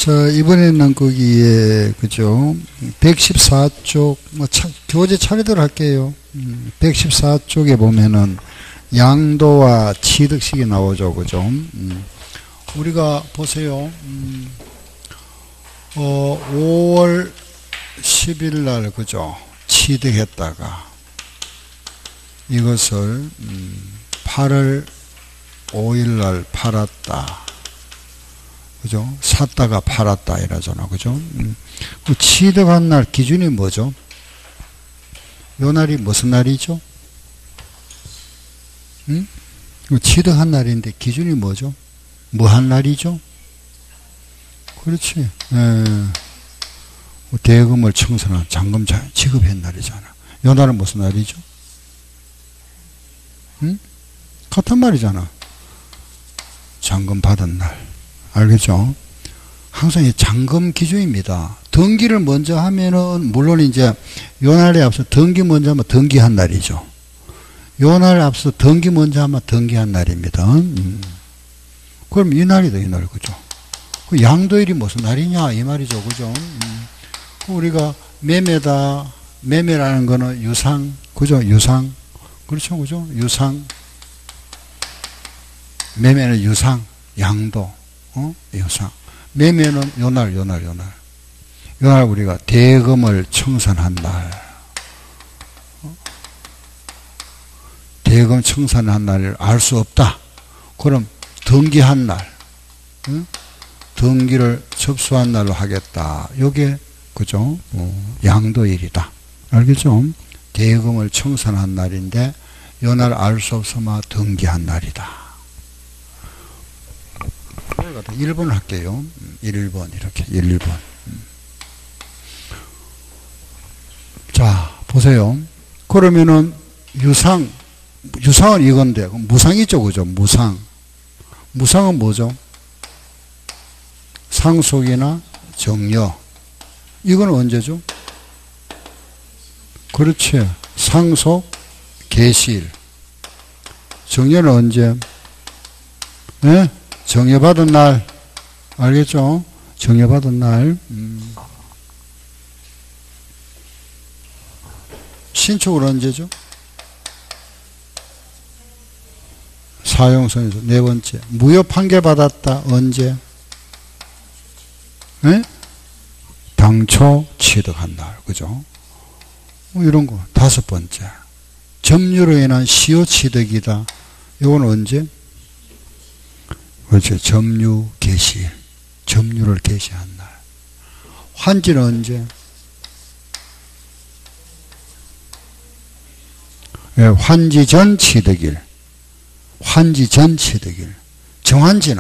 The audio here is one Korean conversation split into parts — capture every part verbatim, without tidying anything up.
자, 이번에는 거기에, 그죠? 백십사 쪽, 뭐, 차, 교재 차례대로 할게요. 음, 백십사 쪽에 보면은 양도와 취득식이 나오죠, 그죠? 음, 우리가 보세요. 음, 어, 오월 십일 날, 그죠? 취득했다가 이것을, 음, 팔월 오일 날 팔았다. 그죠? 샀다가 팔았다 이러잖아. 그죠? 음. 그 취득한 날 기준이 뭐죠? 요 날이 무슨 날이죠? 음? 취득한 날인데 기준이 뭐죠? 뭐 한 날이죠? 그렇지. 예. 대금을 청산한 잔금 지급한 날이잖아. 요 날은 무슨 날이죠? 음? 같은 말이잖아. 잔금 받은 날. 알겠죠? 항상 이 잔금 기준입니다. 등기를 먼저 하면은, 물론 이제, 요 날에 앞서 등기 먼저 하면 등기한 날이죠. 요 날에 앞서 등기 먼저 하면 등기한 날입니다. 음. 그럼 이 날이다, 이 날, 그죠? 그 양도일이 무슨 날이냐, 이 말이죠, 그죠? 음. 우리가 매매다, 매매라는 거는 유상, 그죠? 유상. 그렇죠, 그죠? 유상. 매매는 유상, 양도. 어? 유상. 매매는 요날, 요날, 요날. 요날 우리가 대금을 청산한 날. 어? 대금 청산한 날을 알 수 없다. 그럼 등기한 날. 어? 등기를 접수한 날로 하겠다. 요게, 그죠? 어, 양도일이다. 알겠죠? 대금을 청산한 날인데, 요날 알 수 없으면 등기한 날이다. 일 번 할게요. 일 번 이렇게 일 번. 자, 보세요. 그러면은 유상, 유상은 이건데 무상이죠, 그죠? 무상. 무상은 뭐죠? 상속이나 정려. 이건 언제죠? 그렇지. 상속, 개시일. 정려는 언제? 네? 정려받은 날. 알겠죠? 정려받은 날. 음. 신축은 언제죠? 사용선에서. 네 번째. 무효 판결받았다. 언제? 네? 당초 취득한 날. 그죠? 뭐 이런 거. 다섯 번째. 점유로 인한 시효 취득이다. 이건 언제? 그렇죠. 점유 개시. 점유를 개시한 날. 환지는 언제? 예, 환지 전 취득일. 환지 전 취득일. 정환지는?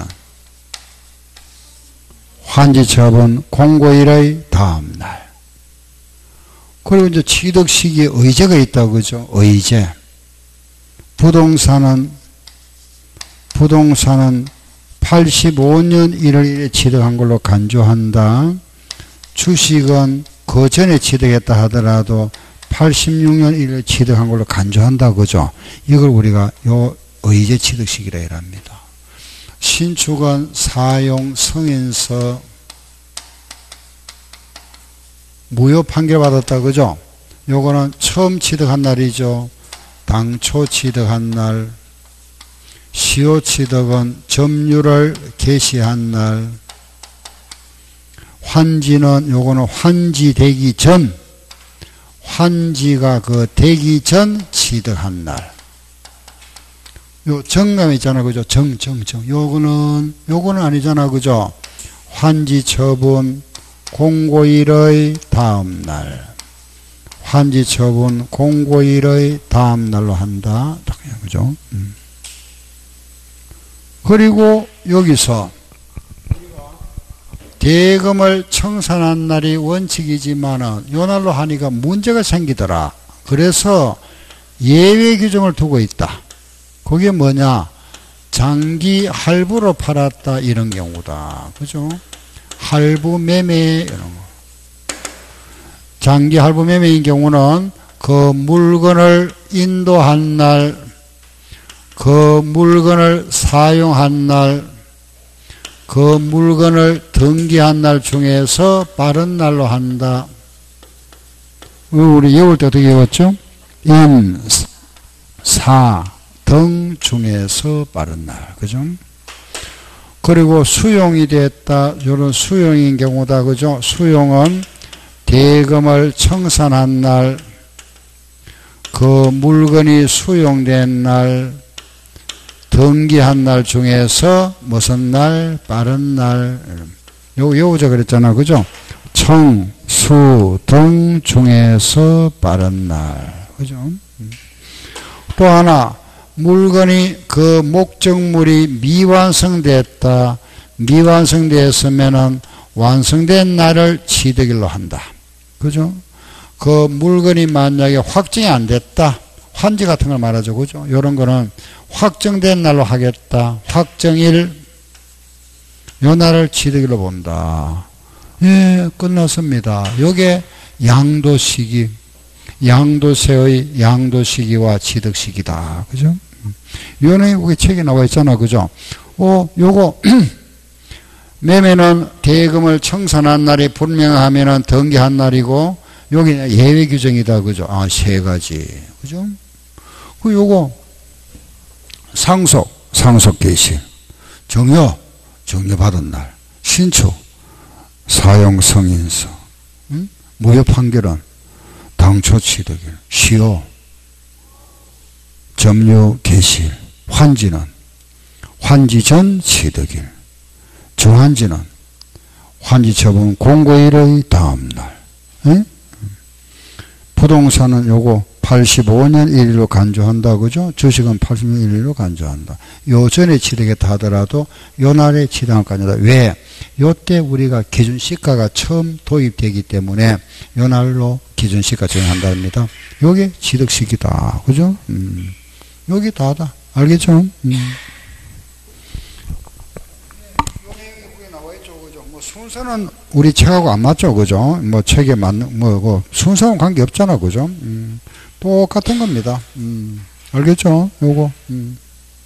환지 처분 공고일의 다음 날. 그리고 이제 취득 시기에 의제가 있다고 그죠? 의제. 부동산은, 부동산은 팔십오 년 일월 일일에 취득한 걸로 간주한다. 주식은 그 전에 취득했다 하더라도 팔십육 년 일월에 취득한 걸로 간주한다. 그죠? 이걸 우리가 요 의제 취득 시기라 이랍니다. 신축은 사용 승인서 무효 판결받았다. 그죠? 요거는 처음 취득한 날이죠. 당초 취득한 날. 시효 취득은 점유를 개시한 날. 환지는 요거는 환지되기 전, 환지가 그 되기 전 취득한 날. 요 정감 있잖아, 그죠? 정, 정, 정. 요거는, 요거는 아니잖아, 그죠? 환지 처분 공고일의 다음 날. 환지 처분 공고일의 다음 날로 한다. 그죠? 음. 그리고 여기서 대금을 청산한 날이 원칙이지만은 요 날로 하니까 문제가 생기더라. 그래서 예외 규정을 두고 있다. 그게 뭐냐? 장기 할부로 팔았다 이런 경우다. 그죠? 할부 매매 이런 거. 장기 할부 매매인 경우는 그 물건을 인도한 날, 그 물건을 사용한 날, 그 물건을 등기한 날 중에서 빠른 날로 한다. 우리 외울 때 어떻게 외웠죠? 인, 사, 등 중에서 빠른 날. 그죠? 그리고 수용이 됐다. 이런 수용인 경우다. 그죠? 수용은 대금을 청산한 날, 그 물건이 수용된 날, 등기한 날 중에서 무슨 날? 빠른 날. 요거 외우자 그랬잖아. 그죠? 청, 수, 등 중에서 빠른 날. 그죠? 또 하나, 물건이 그 목적물이 미완성됐다. 미완성되었으면은 완성된 날을 취득일로 한다. 그죠? 그 물건이 만약에 확정이 안 됐다. 환지 같은 걸 말하죠. 그죠? 요런 거는 확정된 날로 하겠다. 확정일, 요 날을 취득일로 본다. 예, 끝났습니다. 요게 양도시기, 양도세의 양도시기와 취득시기다. 그죠? 요는 여기 책에 나와 있잖아. 그죠? 어, 요거, 매매는 대금을 청산한 날이 분명하면은 등기한 날이고, 여기 예외 규정이다. 그죠? 아, 세 가지. 그죠? 그 요거, 상속, 상속 개시, 정여, 정여 받은 날, 신초, 사용 승인서, 응? 무효 판결은 당초 취득일, 시효, 점유 개시일, 환지는 환지 전 취득일, 정환지는 환지 처분 공고일의 다음 날. 응? 부동산은 요거 팔십오 년 일 일로 간주한다. 그죠? 주식은 팔십 년 일 일로 간주한다. 요 전에 취득했다 하더라도 요 날에 취득할 거 아니다. 왜? 요때 우리가 기준 시가가 처음 도입되기 때문에 요 날로 기준 시가 정한답니다. 요게 취득 시기다. 그죠? 음. 요게 다다. 알겠죠? 음. 뭐 순서는 우리 책하고 안 맞죠. 그죠? 뭐 책에 맞는, 뭐, 그 순서는 관계 없잖아. 그죠? 음. 똑같은 겁니다. 음. 알겠죠? 요거. 음.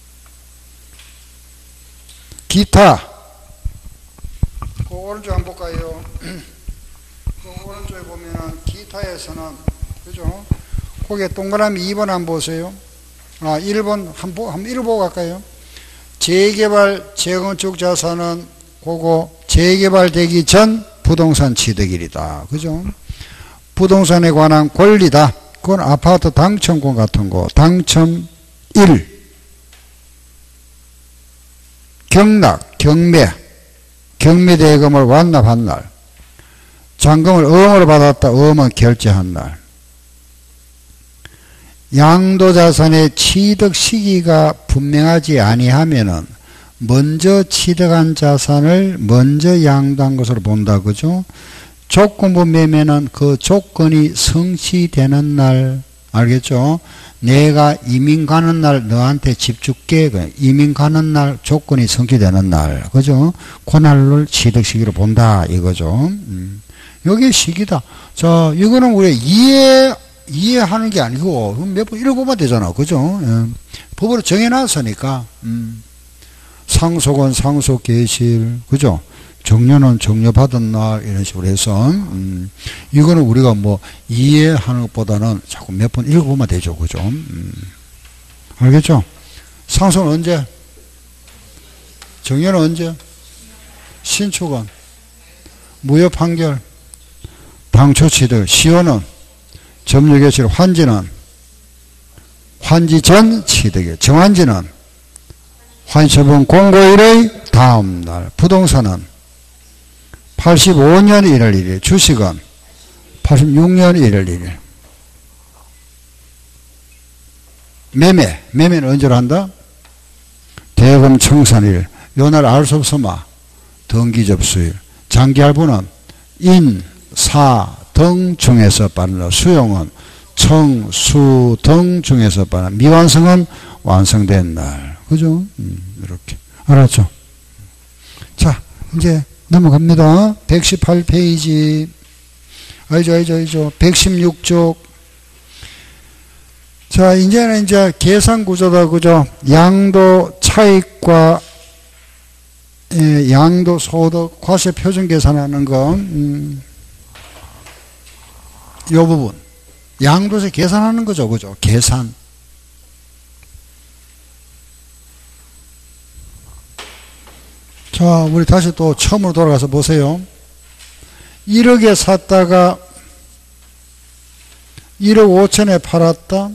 기타. 그 오른쪽 한번 볼까요? 그 오른쪽에 보면은 기타에서는, 그죠? 거기에 동그라미 이 번 한번 보세요. 아, 일 번 한번, 한번 일 보고 갈까요? 재개발, 재건축 자산은 그거 재개발되기 전 부동산 취득일이다. 그죠? 부동산에 관한 권리다. 그건 아파트 당첨권 같은 거. 당첨일. 경락, 경매. 경매대금을 완납한 날. 잔금을 어음으로 받았다. 어음은 결제한 날. 양도자산의 취득 시기가 분명하지 아니하면은 먼저 취득한 자산을 먼저 양도한 것으로 본다. 그죠? 조건부 매매는 그 조건이 성취되는 날. 알겠죠? 내가 이민 가는 날 너한테 집 줄게. 이민 가는 날 조건이 성취되는 날. 그죠? 그 날을 취득 시기로 본다. 이거죠. 음. 여기 시기다. 자, 이거는 우리 이해, 이해하는 게 아니고 몇 번 읽어보면 되잖아. 그죠? 예. 법으로 정해놨으니까. 음. 상속은 상속 개시일, 그죠? 정려는 정려 받은 날, 이런 식으로 해서, 음, 이거는 우리가 뭐, 이해하는 것보다는 자꾸 몇 번 읽어보면 되죠. 그죠? 음. 알겠죠? 상속은 언제? 정려는 언제? 신축은? 무효 판결? 당초 취득? 시효는? 점유 개시일? 환지는? 환지 전 취득일. 정환지는? 환처분 공고일의 다음 날. 부동산은 팔십오 년 일 월 일 일. 주식은 팔십육 년 일 월 일 일. 매매. 매매는 언제로 한다? 대금 청산일. 요 날 알 수 없으마. 등기 접수일. 장기 할부는 인, 사, 등 중에서 빠른 날. 수용은 청, 수, 등 중에서 빠른 날. 미완성은 완성된 날. 그죠? 음, 이렇게. 알았죠? 자, 이제 넘어갑니다. 백십팔 페이지. 알죠, 알죠, 알죠. 백십육 쪽. 자, 이제는 이제 계산 구조다. 그죠? 양도 차익과 예, 양도소득 과세 표준 계산하는 거, 음, 요 부분. 양도세 계산하는 거죠. 그죠? 계산. 자, 우리 다시 또 처음으로 돌아가서 보세요. 일억에 샀다가 일억 오천에 팔았다.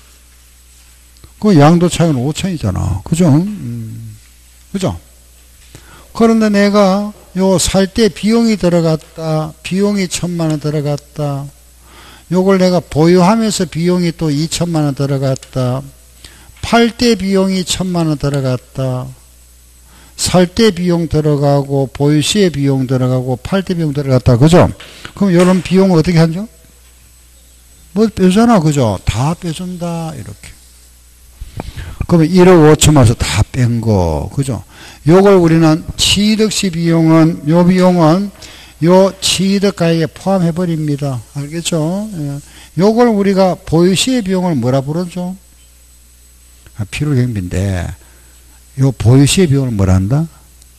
그 양도 차익은 오천이잖아. 그죠? 음, 그죠? 그런데 내가 요 살 때 비용이 들어갔다. 비용이 천만 원 들어갔다. 요걸 내가 보유하면서 비용이 또 이천만 원 들어갔다. 팔 때 비용이 천만 원 들어갔다. 살 때 비용 들어가고 보유 시에 비용 들어가고 팔 때 비용 들어갔다. 그죠? 그럼 요런 비용을 어떻게 하죠? 뭐 빼잖아. 그죠? 다 빼준다. 이렇게. 그러면 일억 오천만에서 다 뺀 거. 그죠? 요걸 우리는 취득시 비용은, 요 비용은 요 취득가액에 포함해 버립니다. 알겠죠? 예. 요걸 우리가 보유시의 비용을 뭐라 부르죠? 아, 필요경비인데, 요 보유시의 비용을 뭐라 한다?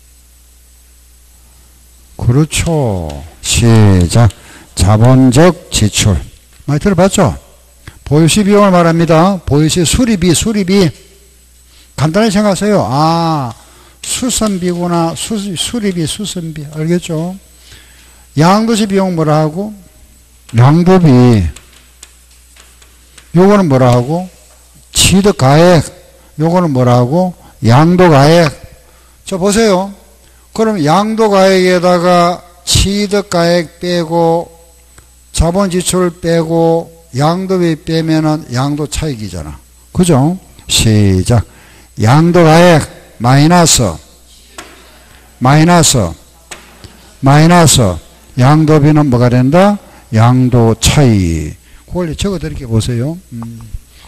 그렇죠. 시작. 자본적 지출. 많이 들어봤죠? 보유시 비용을 말합니다. 보유시 수리비, 수리비. 간단히 생각하세요. 아, 수선비구나. 수, 수리비, 수선비. 알겠죠? 양도시 비용 뭐라 하고? 양도비. 요거는 뭐라 하고? 취득가액. 요거는 뭐라 하고? 양도가액. 자, 보세요. 그럼 양도가액에다가 취득가액 빼고 자본지출 빼고 양도비 빼면은 양도차익이잖아. 그죠? 시작. 양도가액 마이너스 마이너스 마이너스 양도비는 뭐가 된다? 양도차익. 그걸 적어드릴게 보세요. 음.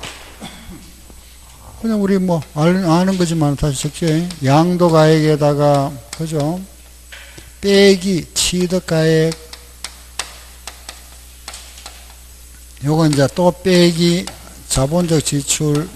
그냥 우리 뭐 아는 거지만 다시 적죠. 양도가액에다가 그죠? 빼기 취득가액. 요건 이제 또 빼기 자본적 지출.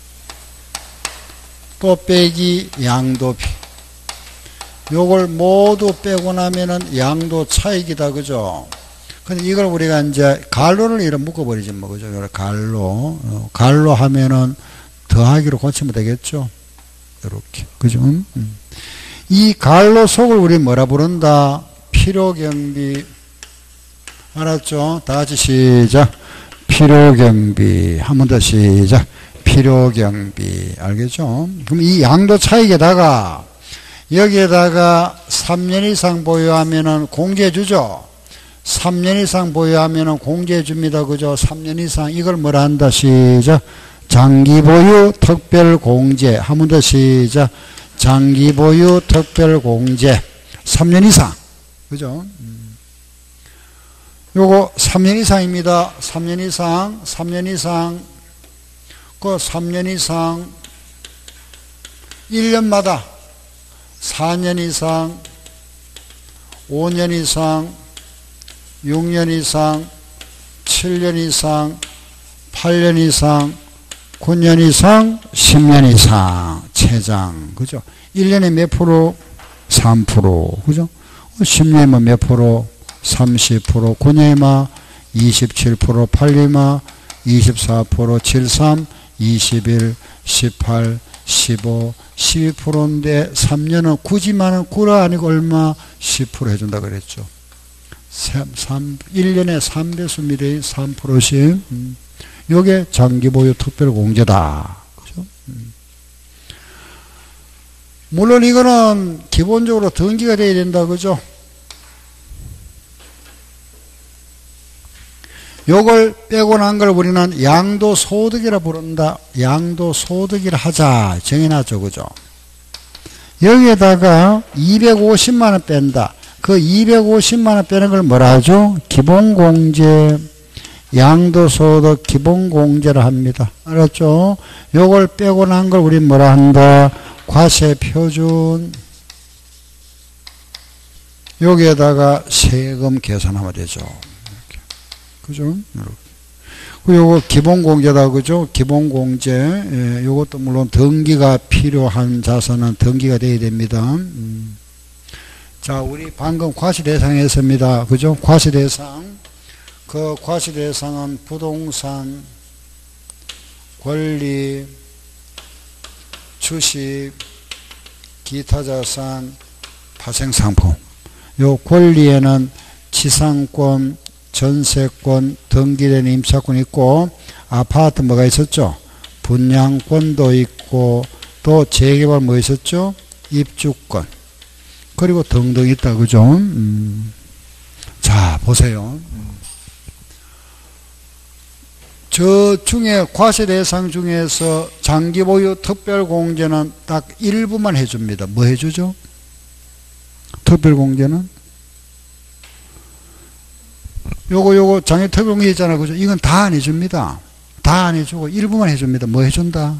또 빼기 양도비. 요걸 모두 빼고 나면은 양도 차익이다. 그죠? 근데 이걸 우리가 이제 갈로를 이렇게 묶어버리지 뭐. 그죠? 갈로. 어, 갈로 하면은 더하기로 고치면 되겠죠? 이렇게. 그죠? 음. 이 갈로 속을 우리 뭐라 부른다? 필요경비. 알았죠? 다 같이 시작. 필요경비. 한 번 더 시작. 필요경비. 알겠죠? 그럼 이 양도 차익에다가 여기에다가 삼 년 이상 보유하면은 공제해 주죠? 삼 년 이상 보유하면은 공제해 줍니다. 그죠? 삼 년 이상. 이걸 뭐라 한다? 시작. 장기보유 특별공제. 한 번 더 시작. 장기보유 특별공제. 삼 년 이상. 그죠? 음. 요거 삼 년 이상입니다. 삼 년 이상. 삼 년 이상. 그 삼 년 이상. 일 년마다 사 년 이상. 오 년 이상. 육 년 이상. 칠 년 이상. 팔 년 이상. 구 년 이상, 십 년 이상, 최장. 그죠? 일 년에 몇 프로? 삼 퍼센트. 그죠? 십 년이면 몇 프로? 삼십 퍼센트. 구 년이면 이십칠 퍼센트. 팔 년이면 이십사 퍼센트. 칠십삼, 이십일, 십팔, 십오, 십이 퍼센트인데 삼 년은 구지만은 구가 아니고 얼마? 십 퍼센트 해준다 그랬죠. 삼, 일 년에 삼 배수입니다. 삼 퍼센트씩. 음. 요게 장기보유 특별공제다. 그죠? 음. 물론 이거는 기본적으로 등기가 돼야 된다. 그죠? 요걸 빼고 난 걸 우리는 양도소득이라 부른다. 양도소득이라 하자. 정해놨죠. 그죠? 여기에다가 이백오십만 원 뺀다. 그 이백오십만 원 빼는 걸 뭐라 하죠? 기본공제. 양도소득 기본공제를 합니다. 알았죠? 요걸 빼고 난 걸 우리 뭐라 한다? 과세표준. 여기에다가 세금 계산하면 되죠. 이렇게. 그죠? 이렇게. 요거 기본공제다. 그죠? 기본공제. 예, 요것도 물론 등기가 필요한 자산은 등기가 돼야 됩니다. 음. 자, 우리 방금 과시대상 했습니다. 그죠? 과시대상. 그 과시대상은 부동산, 권리, 주식, 기타 자산, 파생상품. 요 권리에는 지상권, 전세권, 등기된 임차권 있고, 아파트 뭐가 있었죠? 분양권도 있고, 또 재개발 뭐 있었죠? 입주권. 그리고 등등 있다. 그죠? 음. 자, 보세요. 저 중에 과세대상 중에서 장기보유 특별공제는 딱 일부만 해줍니다. 뭐 해주죠? 특별공제는? 요거 요거 장기 특별공제 있잖아. 그죠? 이건 다 안 해줍니다. 다 안 해주고 일부만 해줍니다. 뭐 해준다?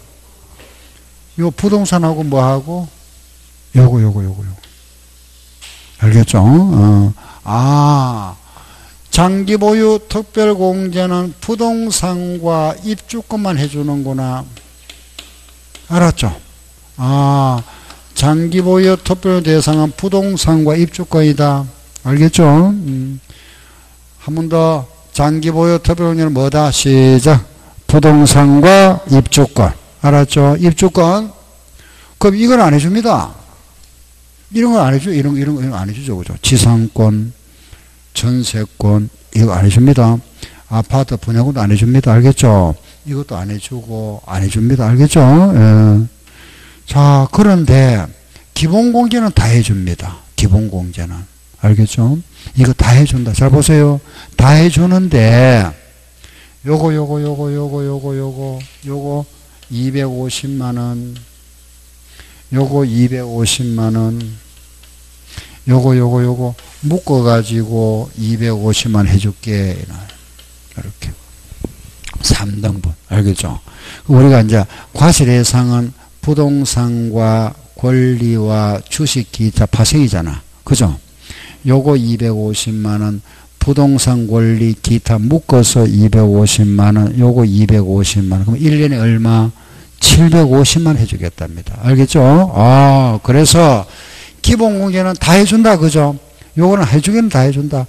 요 부동산하고 뭐하고? 요거 요거 요거 요거. 알겠죠? 어. 아, 장기보유 특별공제는 부동산과 입주권만 해주는구나. 알았죠? 아, 장기보유 특별 대상은 부동산과 입주권이다. 알겠죠? 음. 한 번 더. 장기보유 특별공제는 뭐다? 시작. 부동산과 입주권. 알았죠? 입주권. 그럼 이건 안 해줍니다. 이런 건 안 해줘. 이런 거, 이런 거, 이런 거 안 해주죠. 그죠? 지상권, 전세권, 이거 안 해줍니다. 아파트 분양권도 안 해줍니다. 알겠죠? 이것도 안 해주고, 안 해줍니다. 알겠죠? 예. 자, 그런데, 기본공제는 다 해줍니다. 기본공제는. 알겠죠? 이거 다 해준다. 잘 보세요. 다 해주는데, 요거, 요거, 요거, 요거, 요거, 요거, 요거, 이백오십만 원, 요거 이백오십만 원, 요거 요거 요거 묶어가지고 이백오십만 해줄게. 이렇게 삼 등분. 알겠죠? 우리가 이제 과세대상은 부동산과 권리와 주식 기타 파생이잖아. 그죠? 요거 이백오십만 원, 부동산 권리 기타 묶어서 이백오십만 원, 요거 이백오십만 원. 그럼 일 년에 얼마? 칠백오십만 해주겠답니다. 알겠죠? 아, 그래서 기본공제는 다 해준다. 그죠? 요거는 해주기는 다 해준다.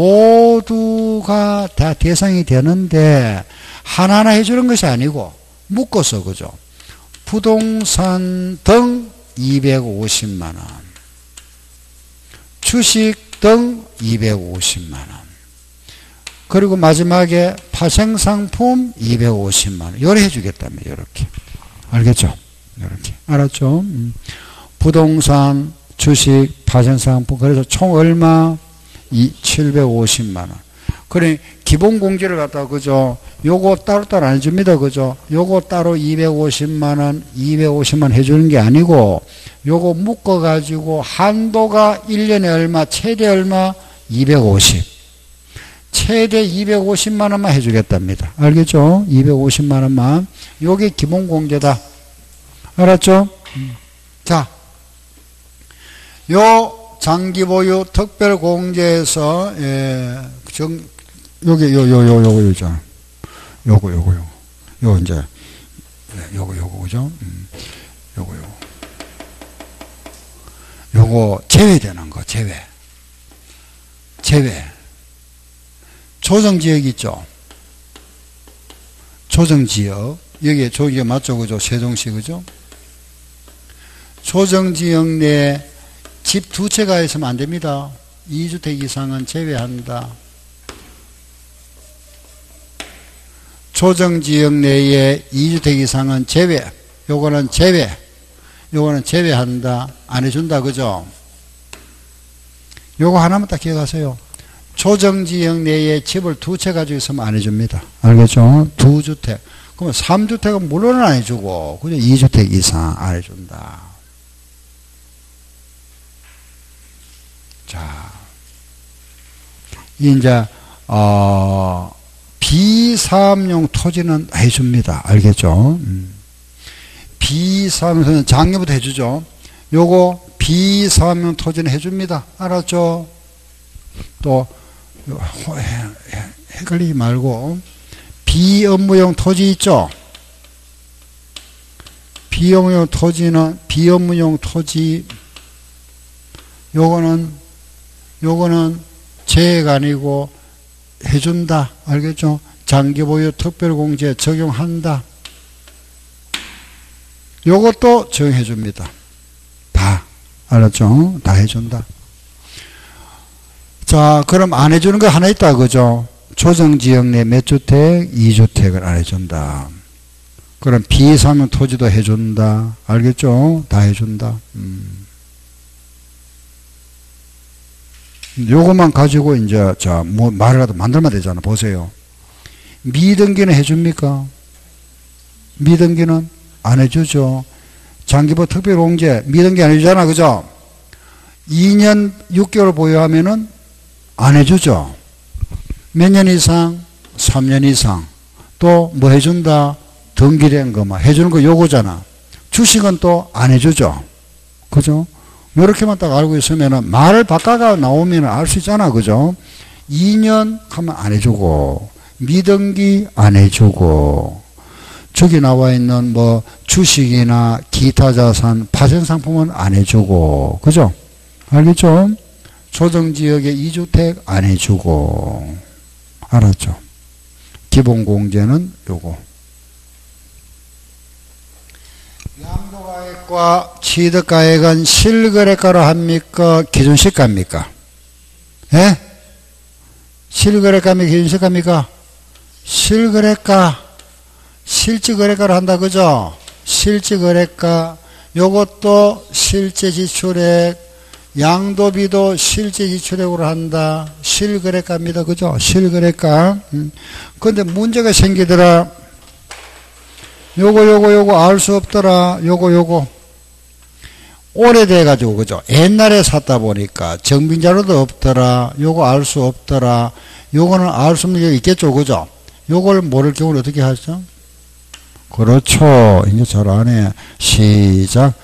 모두가 다 대상이 되는데 하나하나 해주는 것이 아니고 묶어서. 그죠? 부동산 등 이백오십만 원, 주식 등 이백오십만 원, 그리고 마지막에 파생상품 이백오십만 원. 요래 해주겠답니다. 요렇게. 알겠죠? 이렇게. 알았죠? 음. 부동산, 주식, 파생상품. 그래서 총 얼마? 이, 칠백오십만 원. 그래, 기본공제를 갖다가, 그죠? 요거 따로따로 안 해줍니다. 그죠? 요거 따로 이백오십만 원, 이백오십만 원 해주는 게 아니고, 요거 묶어가지고, 한도가 일 년에 얼마? 최대 얼마? 이백오십. 최대 이백오십만 원만 해주겠답니다. 알겠죠? 이백오십만 원만. 요게 기본공제다. 알았죠? 음. 자, 요 장기보유 특별공제에서, 예, 정, 요게, 요, 요, 요, 요거, 요죠. 요거, 요거, 요거. 요, 이제, 요거, 요거, 그죠? 음. 요거, 요거. 요거, 제외되는 거, 제외. 제외. 조정지역 있죠? 조정지역. 여기에 조기가 맞죠? 그죠? 세종시, 그죠? 조정지역 내 집 두 채가 있으면 안 됩니다. 이 주택 이상은 제외한다. 조정지역 내에 이 주택 이상은 제외. 요거는 제외. 요거는 제외한다. 안 해준다. 그죠? 요거 하나만 딱 기억하세요. 조정지역 내에 집을 두 채 가지고 있으면 안 해줍니다. 알겠죠? 두 주택. 그러면 삼 주택은 물론은 안 해주고, 그죠? 이 주택 이상 안 해준다. 자, 이제, 어, 비사업용 토지는 해줍니다. 알겠죠? 음. 비사업용 작년부터 해주죠. 요거 비사업용 토지는 해줍니다. 알았죠? 또, 헷갈리지 말고, 비업무용 토지 있죠? 비업무용 토지는, 비업무용 토지, 요거는 요거는 재액 아니고 해준다. 알겠죠? 장기보유 특별공제 적용한다. 요것도 적용해줍니다. 다. 알았죠? 다 해준다. 자, 그럼 안 해주는 거 하나 있다. 그죠? 조정지역 내 몇 주택? 이 주택을 안 해준다. 그럼 비사면 토지도 해준다. 알겠죠? 다 해준다. 음. 요것만 가지고 이제 자, 뭐 말이라도 만들면 되잖아. 보세요. 미등기는 해줍니까? 미등기는 안 해주죠. 장기보 특별공제 미등기 안 해주잖아. 그죠? 이 년 육 개월 보유하면은 안 해주죠. 몇 년 이상? 삼 년 이상. 또 뭐 해준다? 등기된 거, 막 해주는 거 요거잖아. 주식은 또 안 해주죠. 그죠? 요렇게만 딱 알고 있으면은 말을 바꿔가 나오면 알 수 있잖아. 그죠? 이 년 하면 안 해주고, 미등기 안 해주고, 저기 나와 있는 뭐 주식이나 기타 자산, 파생 상품은 안 해주고, 그죠? 알겠죠? 조정지역에 이 주택 안 해주고, 알았죠? 기본공제는 요거. 양도가액과 취득가액은 실거래가로 합니까? 기준시가입니까? 예? 실거래가입니까? 기준시가입니까? 실거래가. 실질거래가로 한다. 그죠? 실질거래가. 요것도 실제지출액, 양도비도 실제지출액으로 한다. 실거래가입니다. 그죠? 실거래가. 음. 근데 문제가 생기더라. 요거 요거 요거 알 수 없더라. 요거 요거 오래돼 가지고 그죠? 옛날에 샀다 보니까 정빈자료도 없더라. 요거 알 수 없더라. 요거는 알 수 없는 게 있겠죠. 그죠? 요걸 모를 경우는 어떻게 하죠? 그렇죠. 이제 잘 아네. 시작.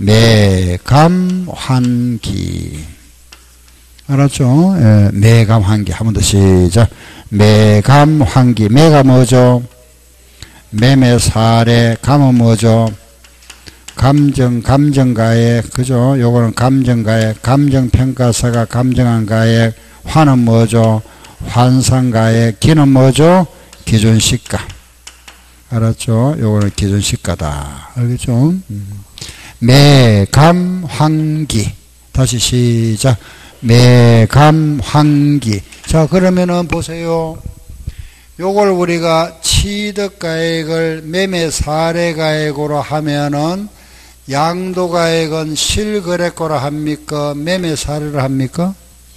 매감환기. 알았죠? 예, 매감환기. 한 번 더 시작. 매감환기. 매가 뭐죠? 매매 사례. 감은 뭐죠? 감정, 감정가액. 그죠? 요거는 감정가액. 감정평가사가 감정한 가액. 환은 뭐죠? 환산가액. 기는 뭐죠? 기준시가. 알았죠? 요거는 기준시가다. 알겠죠? 음. 매감환기. 다시 시작. 매감환기. 자, 그러면은 보세요. 요걸 우리가 취득가액을 매매 사례가액으로 하면은 양도가액은 실거래가로 합니까? 매매 사례로 합니까?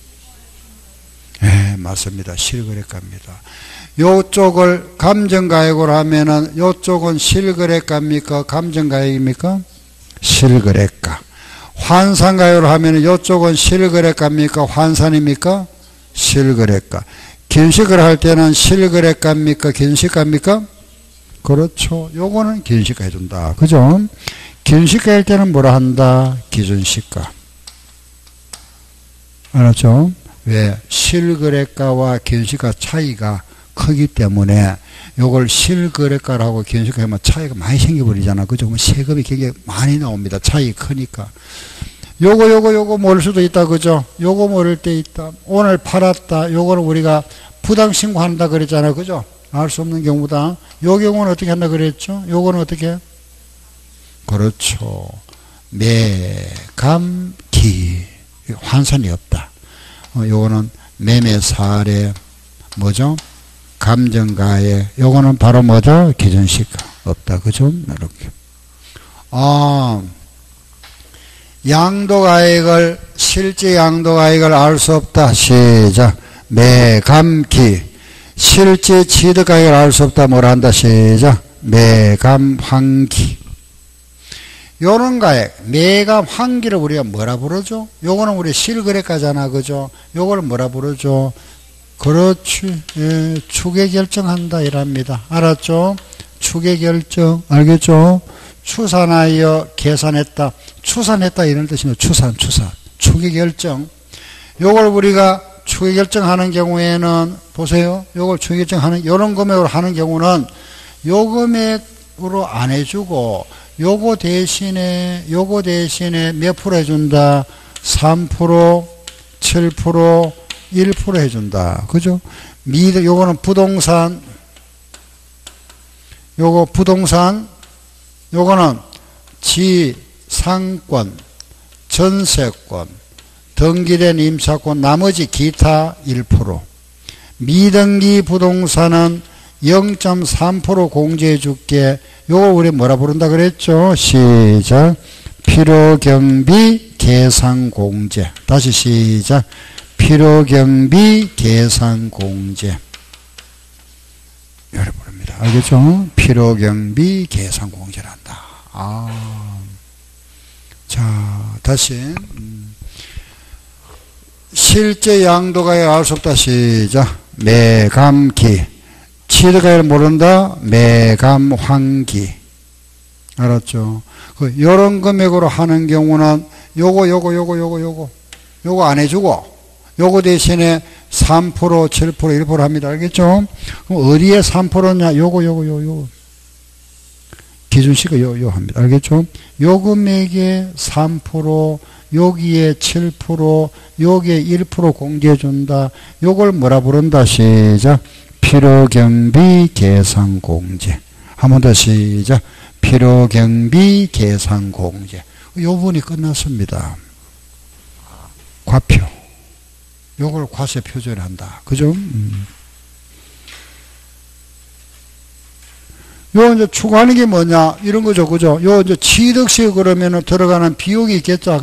네, 맞습니다. 실거래가입니다. 요쪽을 감정가액으로 하면은 요쪽은 실거래가입니까? 감정가액입니까? 실거래가. 환산가액으로 하면은 요쪽은 실거래가입니까? 환산입니까? 실거래가. 기준시가를 할 때는 실거래가입니까? 기준시가입니까? 그렇죠. 요거는 기준시가 해준다. 그죠? 기준시가 할 때는 뭐라 한다? 기준시가. 알았죠? 왜? 실거래가와 기준시가 차이가 크기 때문에 요걸 실거래가라고 기준시가 하면 차이가 많이 생겨버리잖아. 그죠? 그럼 세금이 굉장히 많이 나옵니다. 차이 크니까. 요거 요거 요거 모를 수도 있다. 그죠? 요거 모를 때 있다. 오늘 팔았다. 요거는 우리가 부당신고한다 그랬잖아. 그죠? 알 수 없는 경우다. 요 경우는 어떻게 한다 그랬죠? 요거는 어떻게? 그렇죠. 매감기. 환산이 없다. 어, 요거는 매매 사례. 뭐죠? 감정가액. 요거는 바로 뭐죠? 기준시가 없다. 그죠? 이렇게. 아. 양도가액을 실제 양도가액을 알 수 없다. 시작. 매감기. 실제 취득가액을 알 수 없다. 뭐라 한다. 시작. 매감환기. 요런 가액, 매감환기를 우리가 뭐라 부르죠? 요거는 우리 실거래가잖아. 그죠? 요걸 뭐라 부르죠? 그렇지. 예, 추계결정한다 이랍니다. 알았죠? 추계결정. 알겠죠? 추산하여 계산했다. 추산했다 이런 뜻이면 추산, 추산. 추계결정. 요걸 우리가 추계결정하는 경우에는 보세요. 요걸 추계결정하는 요런 금액으로 하는 경우는 요 금액으로 안 해주고 요거 대신에 요거 대신에 몇 프로 해준다? 삼 퍼센트, 칠 퍼센트, 일 퍼센트 해준다. 그죠? 미, 요거는 부동산, 요거 부동산, 요거는 지상권, 전세권, 등기된 임차권, 나머지 기타 일 퍼센트. 미등기 부동산은 영 점 삼 퍼센트 공제해 줄게. 요거 우리 뭐라 부른다 그랬죠? 시작. 필요경비 계산공제. 다시 시작. 필요경비 계산공제. 이래 부릅니다. 알겠죠? 필요경비 계산공제란다. 아. 자, 다시. 음. 실제 양도가액 알 수 없다. 시작. 매감기. 취득가액을 모른다. 매감환기. 알았죠? 그, 요런 금액으로 하는 경우는 요거, 요거, 요거, 요거, 요거. 요거 안 해주고, 요거 대신에 삼 퍼센트, 칠 퍼센트, 일 퍼센트 합니다. 알겠죠? 그럼 어디에 삼 퍼센트냐? 요거, 요거, 요거, 요거. 기준시가 요, 요 합니다. 알겠죠? 요 금액에 삼 퍼센트, 여기에 칠 퍼센트, 여기에 일 퍼센트 공제해준다. 요걸 뭐라 부른다? 시작. 필요경비 계산공제. 한 번 더 시작. 필요경비 계산공제. 요 부분이 끝났습니다. 과표. 요걸 과세 표절한다. 그죠? 음. 요 이제 추가하는 게 뭐냐? 이런 거죠. 그죠? 요 이제 취득세 그러면은 들어가는 비용이 있겠죠.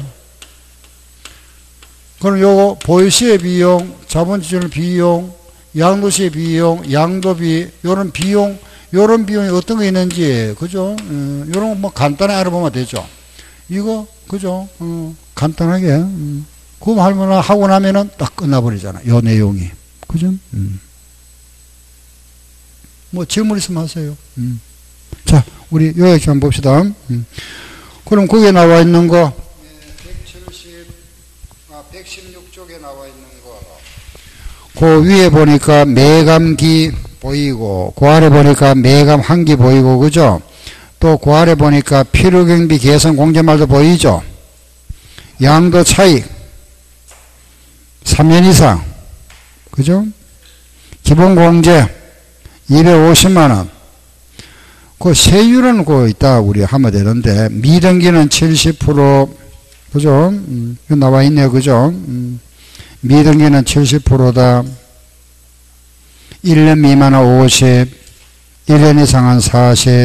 그럼 요거 보유시의 비용, 자본지출 비용, 양도시의 비용, 양도비, 요런 비용, 요런 비용이 어떤 거 있는지, 그죠? 음, 요런 거 뭐 간단하게 알아보면 되죠. 이거, 그죠? 어, 간단하게. 음. 그럼 할머니 하고 나면은 딱 끝나버리잖아. 요 내용이. 그죠? 음. 뭐 질문 있으면 하세요. 음. 자, 우리 여기까지 한번 봅시다. 음. 그럼 거기에 나와 있는 거, 백칠십, 아, 백십육 쪽에 나와 있는 거. 그 위에 보니까 매감기 보이고, 그 아래 보니까 매감환기 보이고, 그죠? 또 그 아래 보니까 필요경비 계산 공제말도 보이죠? 양도 차익, 삼 년 이상, 그죠? 기본 공제, 이백오십만 원. 그 세율은 그 있다, 우리 하면 되는데, 미등기는 칠십 퍼센트, 그죠? 음, 나와 있네요, 그죠? 음, 미등기는 칠십 퍼센트다. 일 년 미만은 오십, 일 년 이상은 사십,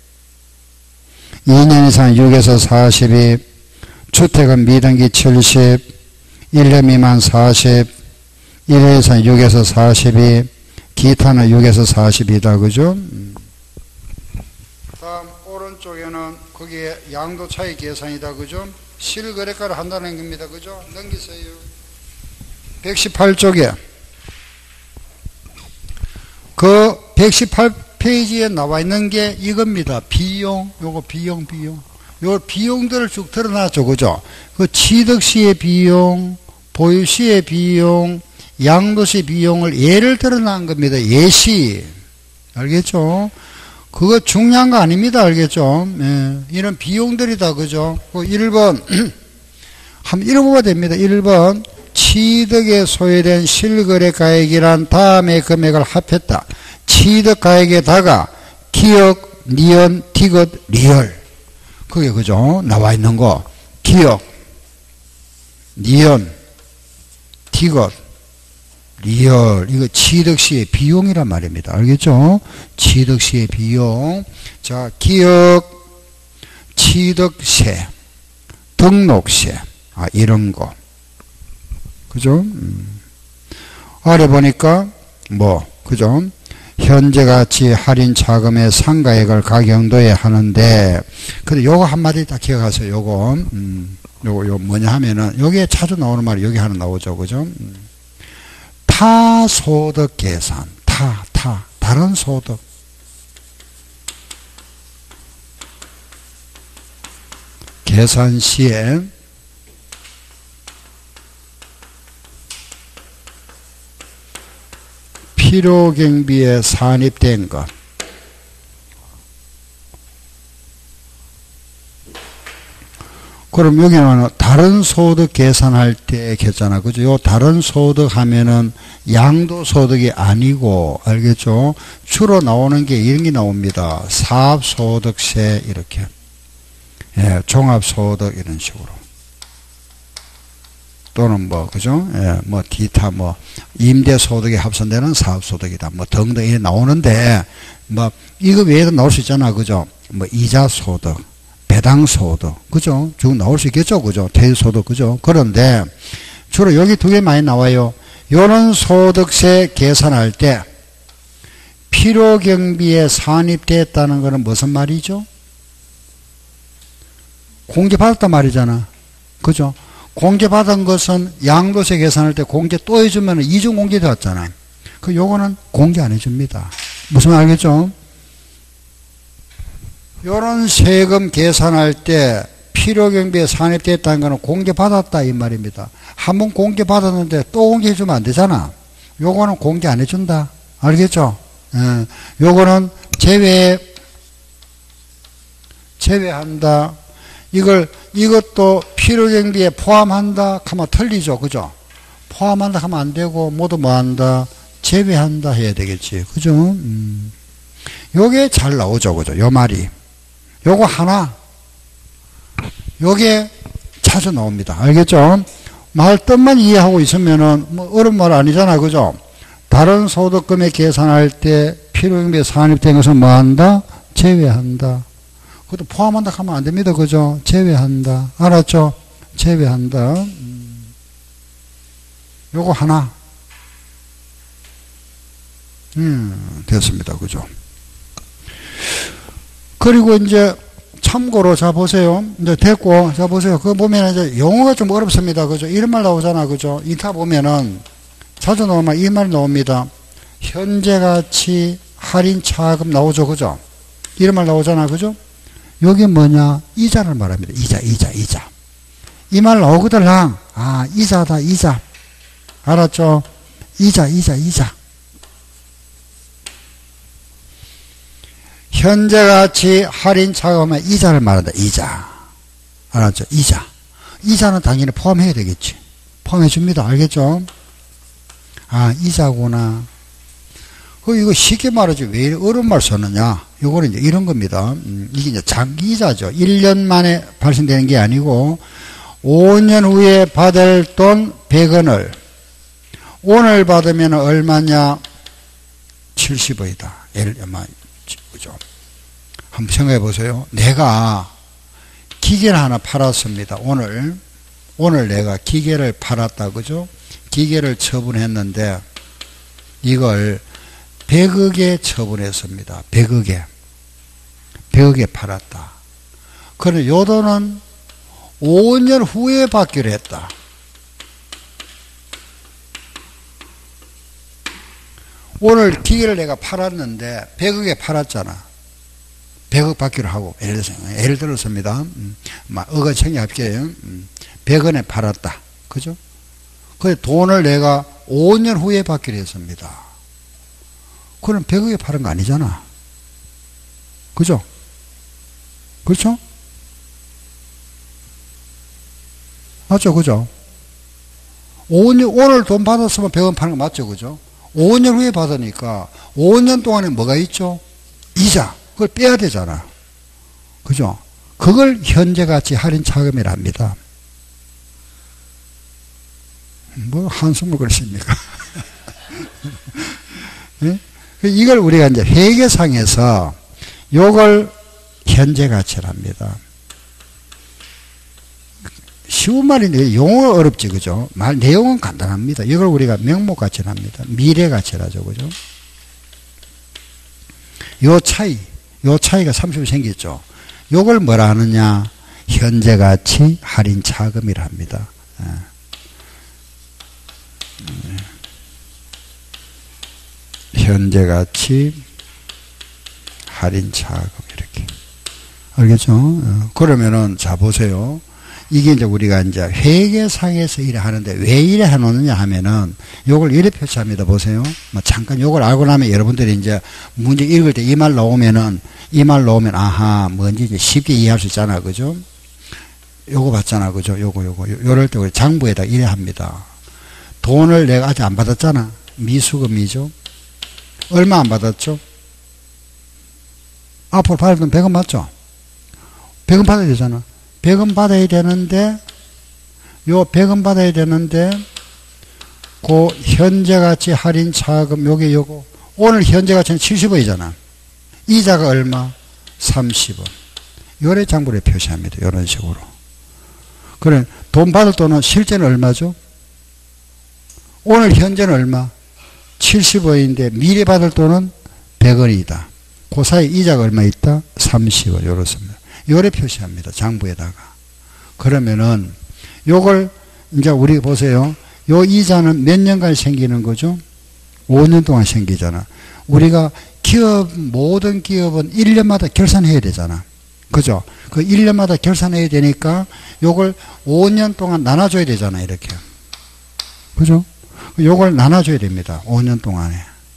이 년 이상 육에서 사십이, 주택은 미등기 칠십, 일 년 미만 사십, 일 년 이상 육에서 사십이, 기타는 육에서 사십이다. 그죠? 다음 오른쪽에는 거기에 양도 차익 계산이다. 그죠? 실거래가를 한다는 겁니다. 그죠? 넘기세요. 백십팔 쪽에 그 백십팔 페이지에 나와 있는 게 이겁니다. 비용, 요거 비용, 비용. 요 비용들을 쭉 드러났죠. 그죠? 그 취득시의 비용, 보유시의 비용, 양도시 비용을 예를 드러난 겁니다. 예시. 알겠죠? 그거 중요한 거 아닙니다. 알겠죠? 예. 이런 비용들이다. 그죠? 그 일 번. 한번 읽어보면 됩니다. 일 번. 취득에 소요된 실거래가액이란 다음의 금액을 합했다. 취득가액에다가 기억, 니은, 디귿, 리얼. 그게 그죠? 나와 있는 거. 기억, 니은, 디귿, 리얼. 이거 취득시의 비용이란 말입니다. 알겠죠? 취득시의 비용. 자, 기억, 취득세, 등록세. 아, 이런 거. 그죠? 음. 아래 보니까, 뭐, 그죠? 현재 가치 할인 차금의 상가액을 가경도에 하는데, 근데 요거 한마디 딱 기억하세요. 요거, 음, 요거, 요 뭐냐 하면은, 여기에 자주 나오는 말이 여기 하나 나오죠. 그죠? 음. 타소득 계산. 타, 타. 다른 소득. 계산 시에 필요경비에 산입된 것. 그럼 여기는 다른 소득 계산할 때 했잖아. 그죠? 요 다른 소득 하면은 양도소득이 아니고, 알겠죠? 주로 나오는 게 이런 게 나옵니다. 사업소득세, 이렇게. 예, 종합소득, 이런 식으로. 또는 뭐, 그죠? 예, 뭐, 기타 뭐, 임대소득이 합산되는 사업소득이다. 뭐, 등등 이렇게 나오는데, 뭐, 이거 외에도 나올 수 있잖아. 그죠? 뭐, 이자소득. 배당소득, 그죠? 쭉 나올 수 있겠죠? 그죠? 퇴소득, 그죠? 그런데 주로 여기 두 개 많이 나와요. 요런 소득세 계산할 때 필요경비에 산입됐다는 것은 무슨 말이죠? 공제받았단 말이잖아. 그죠? 공제받은 것은 양도세 계산할 때 공제 또 해주면 이중공제 되었잖아. 그 요거는 공제 안 해줍니다. 무슨 말 알겠죠? 요런 세금 계산할 때 필요경비에 산입됐다는 것은 공제받았다 이 말입니다. 한번 공제받았는데 또 공제해주면 안 되잖아. 요거는 공제 안 해준다. 알겠죠? 예. 요거는 제외, 제외한다. 이걸, 이것도 필요경비에 포함한다 하면 틀리죠. 그죠? 포함한다 하면 안 되고 모두 뭐 한다? 제외한다 해야 되겠지. 그죠? 음. 요게 잘 나오죠. 그죠? 요 말이. 요거 하나, 요게 자주 나옵니다. 알겠죠? 말 뜻만 이해하고 있으면은, 뭐, 어려운 말 아니잖아. 그죠? 다른 소득금액 계산할 때 필요경비에 산입된 것은 뭐 한다? 제외한다. 그것도 포함한다 하면 안 됩니다. 그죠? 제외한다. 알았죠? 제외한다. 음. 요거 하나. 음, 됐습니다. 그죠? 그리고 이제 참고로 자 보세요. 이제 됐고 자 보세요. 그거 보면 이제 용어가 좀 어렵습니다. 그죠? 이런 말 나오잖아. 그죠? 인타 보면은 자주 나오면 이 말 나옵니다. 현재가치 할인 차금 나오죠. 그죠? 이런 말 나오잖아. 그죠? 여기 뭐냐? 이자를 말합니다. 이자, 이자, 이자. 이 말 나오거든. 아, 이자다, 이자. 알았죠? 이자, 이자, 이자. 현재가치 할인 차감에 이자를 말한다. 이자. 알았죠? 이자. 이자는 당연히 포함해야 되겠지. 포함해 줍니다. 알겠죠? 아, 이자구나. 그, 이거 쉽게 말하지. 왜 어려운 말 썼느냐. 요거는 이제 이런 겁니다. 음, 이게 이제 장기 이자죠. 일 년 만에 발생되는 게 아니고, 오 년 후에 받을 돈 백 원을 오늘 받으면 얼마냐? 칠십 원이다. 예를 들면, 그죠? 한번 생각해 보세요. 내가 기계를 하나 팔았습니다. 오늘, 오늘 내가 기계를 팔았다. 그죠? 기계를 처분했는데, 이걸 백억에 처분했습니다. 백억에. 백억에 팔았다. 그런데 요 돈은 오 년 후에 받기로 했다. 오늘 기계를 내가 팔았는데 백억에 팔았잖아. 백억 받기로 하고 예를 들어서 예를 들었습니다. 음, 막 억을 청약할게요. 음, 백 원에 팔았다. 그죠? 그 돈을 내가 오 년 후에 받기로 했습니다. 그럼 백억에 팔은 거 아니잖아. 그죠? 그렇죠? 맞죠? 그죠? 오 년, 오늘 돈 받았으면 백 원 파는 거 맞죠? 그죠? 오 년 후에 받으니까 오 년 동안에 뭐가 있죠? 이자. 그걸 빼야 되잖아. 그죠? 그걸 현재가치 할인 차감이라 합니다. 뭐 한숨을 그러십니까? 네? 이걸 우리가 이제 회계상에서 요걸 현재가치랍니다. 쉬운 말인데 용어가 어렵지. 그죠? 말 내용은 간단합니다. 이걸 우리가 명목가치랍니다. 미래가치라죠. 그죠? 요 차이 요 차이가 삼십 원 생겼죠. 요걸 뭐라 하느냐? 현재가치 할인 차감이라 합니다. 현재가치 할인 차감 이렇게. 알겠죠? 그러면은 자 보세요. 이게 이제 우리가 이제 회계상에서 일을 하는데 왜 이래 해놓느냐 하면은 요걸 이래 표시합니다. 보세요. 뭐 잠깐 요걸 알고 나면 여러분들이 이제 문제 읽을 때 이 말 나오면은 이 말 나오면 아하 뭔지 이제 쉽게 이해할 수 있잖아. 그죠? 요거 받잖아. 그죠? 요거, 요거. 요, 요럴 때 우리 장부에다 이래 합니다. 돈을 내가 아직 안 받았잖아. 미수금이죠. 얼마 안 받았죠? 앞으로 받을 돈 백 원 맞죠? 백 원 받아야 되잖아. 백 원 받아야 되는데, 요 백 원 받아야 되는데, 그 현재가치 할인 차금, 요게 요거. 오늘 현재가치는 칠십 원이잖아. 이자가 얼마? 삼십 원. 요래 장부를 표시합니다. 요런 식으로. 그래, 돈 받을 돈은 실제는 얼마죠? 오늘 현재는 얼마? 칠십 원인데 미래 받을 돈은 백 원이다. 그 사이 이자가 얼마 있다? 삼십 원. 요렇습니다. 요래 표시합니다. 장부에다가. 그러면은 요걸 이제 우리 보세요. 요 이자는 몇 년간 생기는 거죠? 오 년 동안 생기잖아. 우리가 기업, 모든 기업은 일 년마다 결산해야 되잖아. 그죠? 그 일 년마다 결산해야 되니까 요걸 오 년 동안 나눠줘야 되잖아. 이렇게. 그죠? 요걸 나눠줘야 됩니다. 오 년 동안에.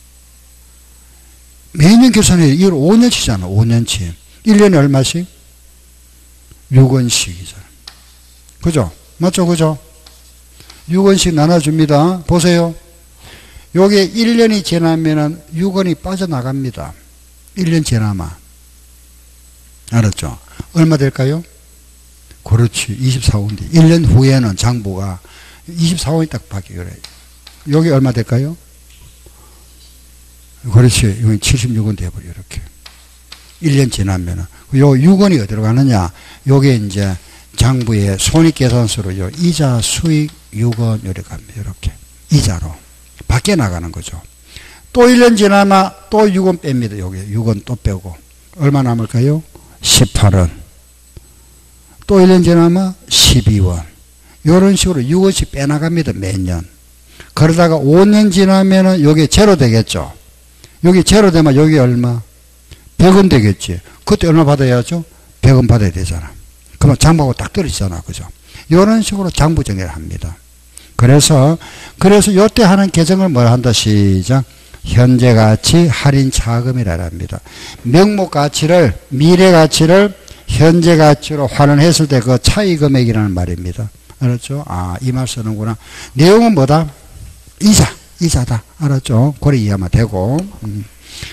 매년 결산해야 돼. 이걸 오 년치잖아. 오 년치. 일 년에 얼마씩? 육 원씩이잖아. 그죠? 맞죠? 그죠? 육 원씩 나눠줍니다. 보세요. 요게 일 년이 지나면은 육 원이 빠져나갑니다. 일 년 지나면. 알았죠? 얼마 될까요? 그렇지. 이십사 원인데. 일 년 후에는 장부가 이십사 원이 딱 바뀌어요. 여기 얼마 될까요? 그렇지. 이건 칠십육 원 돼버려. 이렇게. 일 년 지나면은. 요 육 원이 어디로 가느냐? 요게 이제 장부의 손익계산서로 요 이자 수익 육 원 이렇게 갑니다. 이렇게. 이자로. 밖에 나가는 거죠. 또 일 년 지나면 또 육 원 뺍니다. 여기 육 원 또 빼고. 얼마 남을까요? 십팔 원. 또 일 년 지나면 십이 원. 이런 식으로 육 원씩 빼나갑니다. 매년. 그러다가 오 년 지나면은 여기 제로 되겠죠. 여기 제로 되면 여기 얼마? 백 원 되겠지. 그때 얼마 받아야죠? 백 원 받아야 되잖아. 그러면 장부하고 딱 떨어지잖아. 그죠? 이런 식으로 장부 정리를 합니다. 그래서, 그래서 요때 하는 계정을 뭐라 한다? 시작. 현재 가치 할인 차금이라 합니다. 명목 가치를, 미래 가치를 현재 가치로 환원했을 때 그 차이 금액이라는 말입니다. 알았죠? 아, 이 말 쓰는구나. 내용은 뭐다? 이자, 이자다. 알았죠? 그래 이해하면 되고. 음.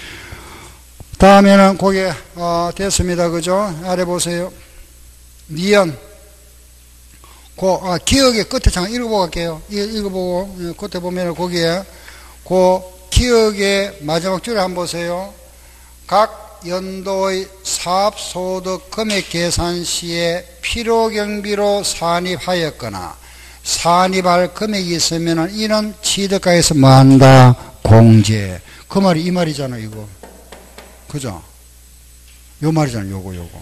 다음에는 거기에, 어, 됐습니다. 그죠? 아래 보세요. 니은. 그, 아, 기억의 끝에 잠깐 읽어보고 갈게요. 읽어보고, 끝에 보면 거기에, 그 기억의 마지막 줄에 한번 보세요. 각 연도의 사업소득 금액 계산 시에 필요경비로 산입하였거나, 산입할 금액이 있으면 이는 취득가에서 뭐 한다? 공제. 그 말이 이 말이잖아, 이거. 그죠? 요 말이잖아, 요거, 요거.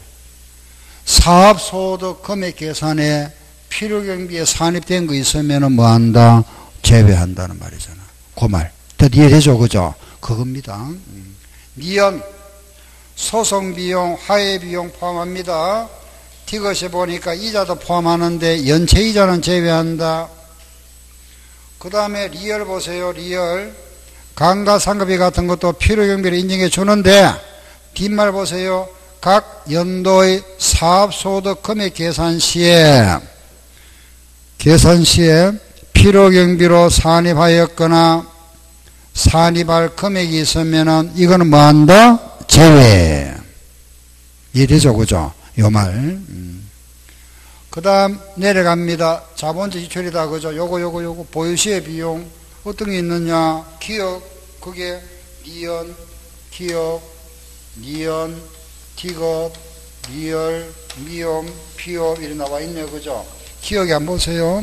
사업소득 금액 계산에 필요경비에 산입된 거 있으면 뭐 한다? 제외한다는 말이잖아. 그 말. 이해되죠? 그죠? 그겁니다. 니은, 소송비용, 화해비용 포함합니다. 티것에 보니까 이자도 포함하는데 연체이자는 제외한다. 그 다음에 리얼 보세요. 리얼. 감가상각비 같은 것도 필요경비를 인정해 주는데 뒷말 보세요. 각 연도의 사업소득 금액 계산 시에 계산 시에 필요경비로 산입하였거나 산입할 금액이 있으면은 이거는 뭐 한다? 제외. 이해되죠? 그죠? 요 말. 음. 그 다음 내려갑니다. 자본적 지출이다. 그죠? 요거 요거 요거 보유시의 비용 어떤 게 있느냐? 기억 그게 니은 기억 니은 티것 리얼 미움 피업 이렇게 나와 있네요. 그죠? 기억에 한번 보세요.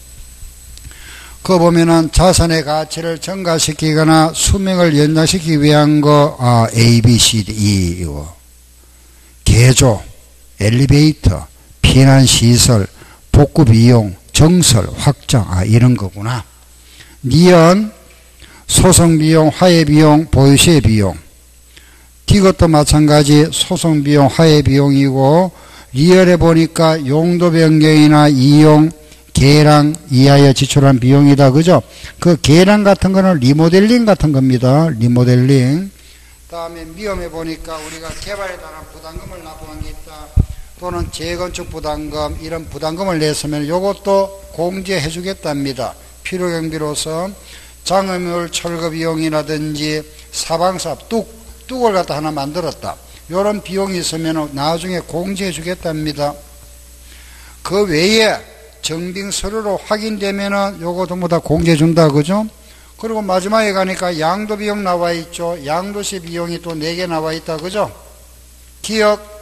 그거 보면은 자산의 가치를 증가시키거나 수명을 연장시키기 위한 거, 아, A, B, C, D, E, 이거. 개조, 엘리베이터, 피난시설, 복구비용, 정설, 확장, 아, 이런 거구나. 니은, 소송비용, 화해비용, 보유시의 비용. 이것도 마찬가지 소송비용, 화해비용이고, 리얼에 보니까 용도 변경이나 이용, 개량 이하에 지출한 비용이다. 그죠? 그 개량 같은 거는 리모델링 같은 겁니다. 리모델링. 다음에 미움에 보니까 우리가 개발에 따른 부담금을 납부한 게 있다. 또는 재건축 부담금 이런 부담금을 냈으면 요것도 공제해 주겠답니다. 필요경비로서 장애물 철거 비용이라든지 사방사업 뚝, 뚝을 갖다 하나 만들었다. 요런 비용이 있으면 나중에 공제해 주겠답니다. 그 외에 정빙 서류로 확인되면은 요거 전부 다 공제해 준다. 그죠? 그리고 마지막에 가니까 양도 비용 나와 있죠. 양도시 비용이 또 네 개 나와 있다. 그죠? 기억,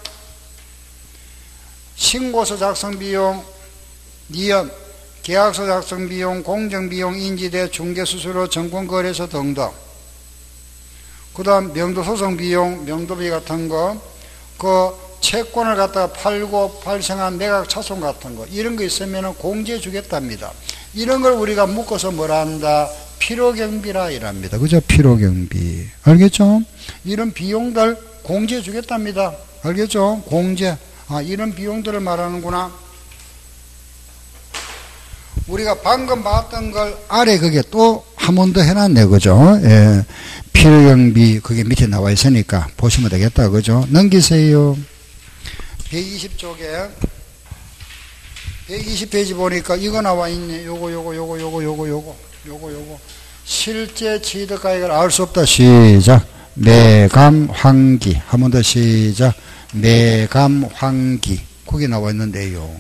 신고서 작성 비용, 니은, 계약서 작성 비용, 공정 비용, 인지대, 중개 수수료, 정권 거래소 등등. 그 다음 명도 소송 비용, 명도비 같은 거, 그 채권을 갖다가 팔고 발생한 매각 차손 같은 거, 이런 거 있으면 공제해 주겠답니다. 이런 걸 우리가 묶어서 뭐라 한다? 필요경비라 이랍니다. 그죠? 필요경비. 알겠죠? 이런 비용들 공제해 주겠답니다. 알겠죠? 공제. 아, 이런 비용들을 말하는구나. 우리가 방금 봤던 걸 아래 그게 또 한 번 더 해놨네. 그죠? 예. 필요경비 그게 밑에 나와 있으니까 보시면 되겠다. 그죠? 넘기세요. 백이십 쪽에 백이십 페이지 보니까 이거 나와 있네. 요거 요거 요거 요거 요거 요거 요거 요거 실제 취득가액을 알 수 없다. 시작. 매감 환기. 한 번 더 시작. 매감 환기. 거기 나와 있는데요.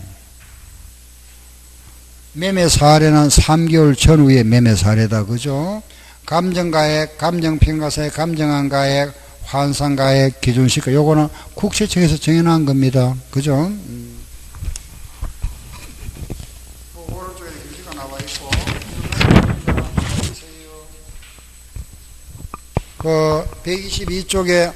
매매 사례는 삼 개월 전후의 매매 사례다. 그죠? 감정가액, 감정평가사액, 감정한 가액, 환산가액, 기준시가 요거는 국세청에서 정해놓은 겁니다. 그죠? 음. 오른쪽에 기준시가 나와 있고 그 백이십이 쪽에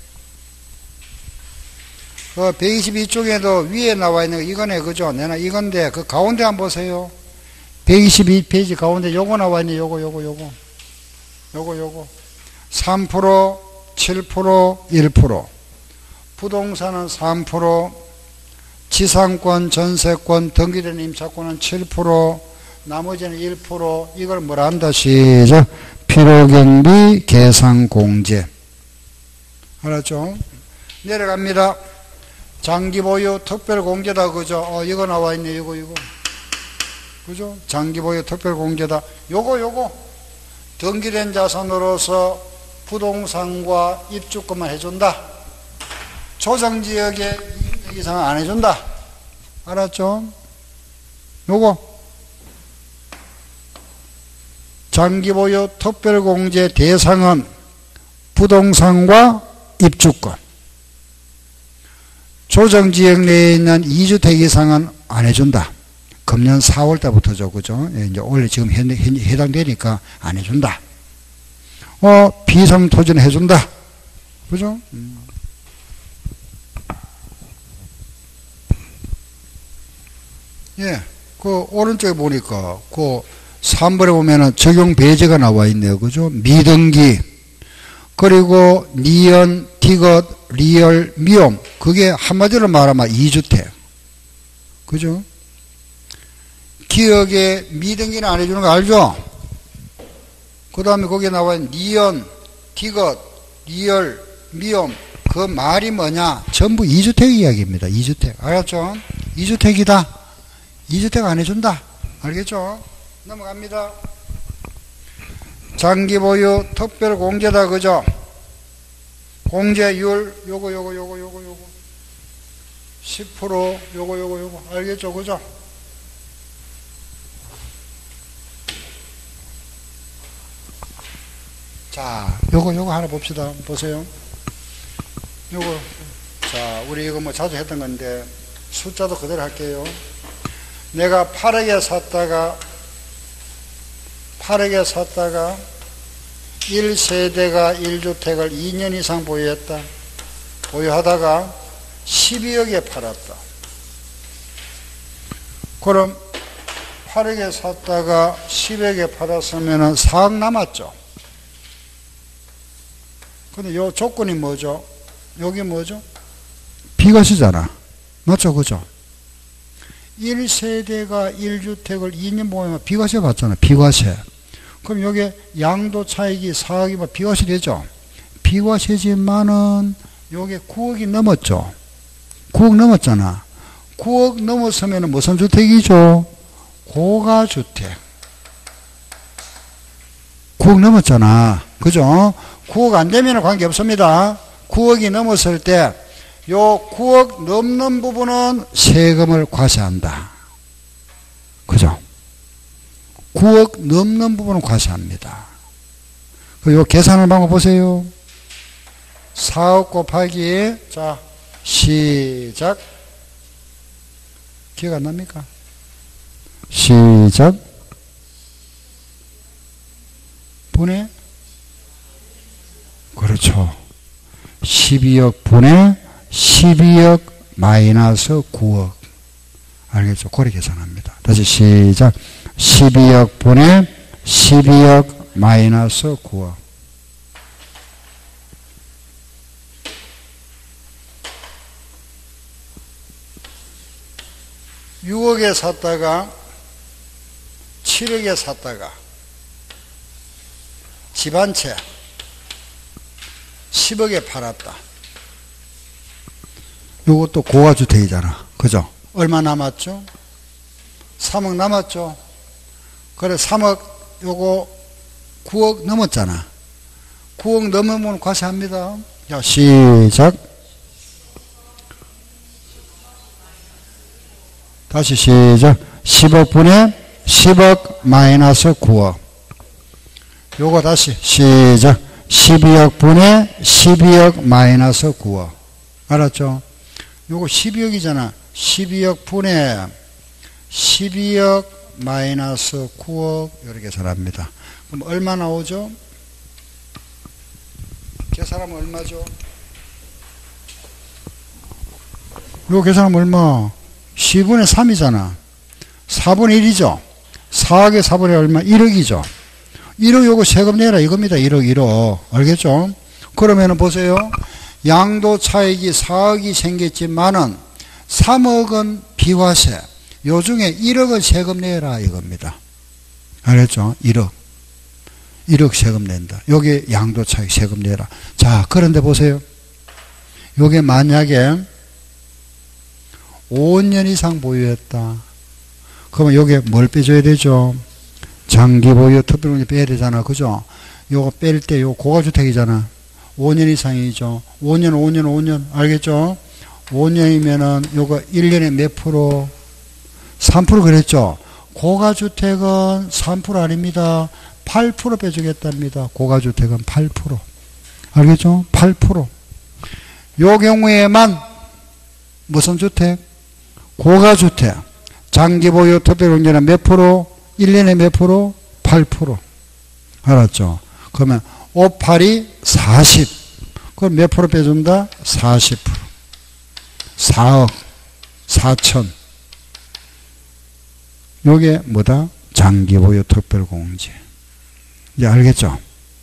그 백이십이 쪽에도 위에 나와 있는 거 이거네. 그죠? 내가 이건데 그 가운데 한번 보세요. 백이십이 페이지 가운데 요거 나와 있네. 요거 요거 요거 요거 요거 삼 퍼센트, 칠 퍼센트, 일 퍼센트. 부동산은 삼 퍼센트, 지상권, 전세권, 등기된 임차권은 칠 퍼센트, 나머지는 일 퍼센트. 이걸 뭐라 한다? 시작. 필요경비 계산공제. 알았죠? 내려갑니다. 장기보유 특별공제다. 그죠? 어, 이거 나와 있네. 이거, 이거. 그죠? 장기보유 특별공제다. 요거, 요거. 등기된 자산으로서 부동산과 입주권만 해준다. 조정지역에 이십 대 이상은 안 해준다. 알았죠? 요거. 장기보유 특별공제 대상은 부동산과 입주권. 조정지역 내에 있는 이 주택 이상은 안 해준다. 금년 사월 달부터죠. 그죠? 이제 원래 지금 해, 해당되니까 안 해준다. 어, 비상토지는 해준다. 그죠? 음. 예. 그, 오른쪽에 보니까, 그, 삼 번에 보면은 적용 배제가 나와 있네요. 그죠? 미등기. 그리고 니은, 디귿, 리얼, 미용. 그게 한마디로 말하면 이 주택. 그죠? 기억에 미등기는 안 해주는 거 알죠? 그 다음에 거기에 나와 있는 니은, 디귿, 리얼, 미용. 그 말이 뭐냐? 전부 이 주택 이야기입니다. 이 주택. 알았죠? 이 주택이다. 이 주택 안 해준다. 알겠죠? 넘어갑니다. 장기보유 특별공제다. 그죠? 공제율 요거 요거 요거 요거 요거 십 퍼센트 요거 요거 요거 알겠죠? 그죠? 자, 요거 요거 하나 봅시다. 보세요. 요거 자, 우리 이거 뭐 자주 했던 건데 숫자도 그대로 할게요. 내가 팔억에 샀다가 팔억에 샀다가 일 세대가 일 주택을 이 년 이상 보유했다. 보유하다가 십이억에 팔았다. 그럼 팔억에 샀다가 십억에 팔았으면 사억 남았죠. 근데 요 조건이 뭐죠? 여기 뭐죠? 비과세잖아. 맞죠? 그죠? 일 세대가 일 주택을 이 년 보유하면 비과세 받잖아. 비과세. 그럼 여기 양도 차익이 사억이면 비과세 되죠? 비과세지만은 요게 구억이 넘었죠? 구억 넘었잖아. 구억 넘었으면 무슨 주택이죠? 고가주택. 구억 넘었잖아. 그죠? 구억 안 되면 관계없습니다. 구억이 넘었을 때 요 구억 넘는 부분은 세금을 과세한다. 그죠? 구억 넘는 부분은 과세합니다. 요 계산을 방법 보세요. 사억 곱하기, 자, 시작. 기억 안 납니까? 시작. 분의, 그렇죠. 십이억 분의 십이억 마이너스 구억. 알겠죠? 그렇게 계산합니다. 다시 시작. 십이억 분의 십이억 마이너스 구억. 육억에 샀다가 칠억에 샀다가 집 한 채 십억에 팔았다. 요것도 고가주택이잖아. 그죠? 얼마 남았죠? 삼억 남았죠? 그래, 삼억, 요거 구억 넘었잖아. 구억 넘으면 과세합니다. 자, 시작. 다시 시작. 십억 분의 십억 마이너스 구억. 요거 다시 시작. 십이억 분의 십이억 마이너스 구억. 알았죠? 요거 십이억이잖아. 십이억 분의 십이억 마이너스 구억. 이렇게 계산합니다. 그럼 얼마 나오죠? 계산하면 얼마죠? 요 계산하면 얼마? 십분의 삼이잖아. 사분의 일이죠. 사억의 사분의 얼마? 일억이죠. 일억 요거 세금 내라 이겁니다. 일억, 일억. 알겠죠? 그러면은 보세요. 양도 차익이 사억이 생겼지만은 삼억은 비과세. 요 중에 일억은 세금 내라 이겁니다. 알겠죠? 일억. 일억 세금 낸다. 요게 양도 차익 세금 내라. 자, 그런데 보세요. 요게 만약에 오 년 이상 보유했다. 그러면 요게 뭘 빼줘야 되죠? 장기 보유 특별공제 빼야 되잖아. 그죠? 요거 뺄 때 요 고가주택이잖아. 오 년 이상이죠. 오 년, 오 년, 오 년. 알겠죠? 오 년이면은 요거 일 년에 몇 프로? 삼 퍼센트 그랬죠? 고가주택은 삼 퍼센트 아닙니다. 팔 퍼센트 빼주겠답니다. 고가주택은 팔 퍼센트. 알겠죠? 팔 퍼센트. 요 경우에만 무슨 주택? 고가주택. 장기보유 특별공제는 몇 프로? 일 년에 몇 프로? 팔 퍼센트. 알았죠? 그러면 오, 팔이 사십. 그럼 몇 프로 빼준다? 사십 퍼센트. 사억, 사천. 요게 뭐다? 장기보유 특별공제. 이제 알겠죠?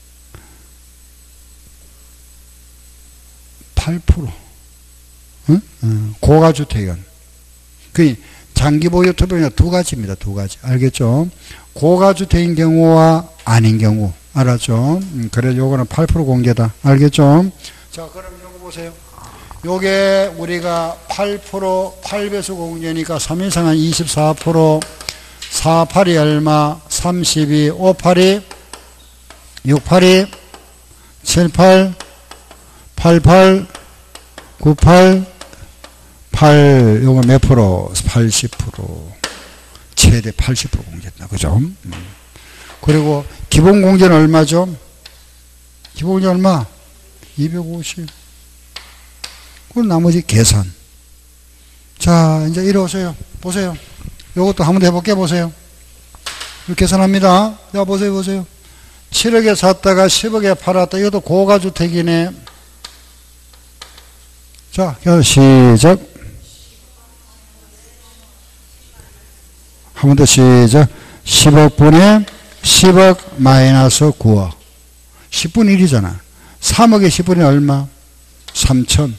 팔 퍼센트. 응? 응. 고가주택은. 그 장기보유 특별공제 두 가지입니다. 두 가지. 알겠죠? 고가주택인 경우와 아닌 경우. 알았죠? 음, 그래, 요거는 팔 퍼센트 공제다. 알겠죠? 자, 그럼 요거 보세요. 요게 우리가 팔 퍼센트, 팔 배수 공제니까 삼 이상은 이십사 퍼센트, 사, 팔이 얼마? 삼십이, 오, 팔이, 육, 팔이, 칠, 팔, 팔, 팔, 구, 팔, 팔, 요거 몇 프로? 팔십 퍼센트. 최대 팔십 퍼센트 공제다. 그죠? 음. 그리고 기본 공제는 얼마죠? 기본 공제 얼마? 이백오십. 그럼 나머지 계산. 자, 이제 이리 오세요. 보세요. 요것도 한번 해볼게 보세요. 이렇게 계산합니다. 자, 보세요, 보세요. 칠억에 샀다가 십억에 팔았다. 이것도 고가주택이네. 자, 시작. 한 번 더 시작. 십억 분의 십억 마이너스 구억. 십분의 일이잖아. 삼억의 십분의 얼마? 삼천.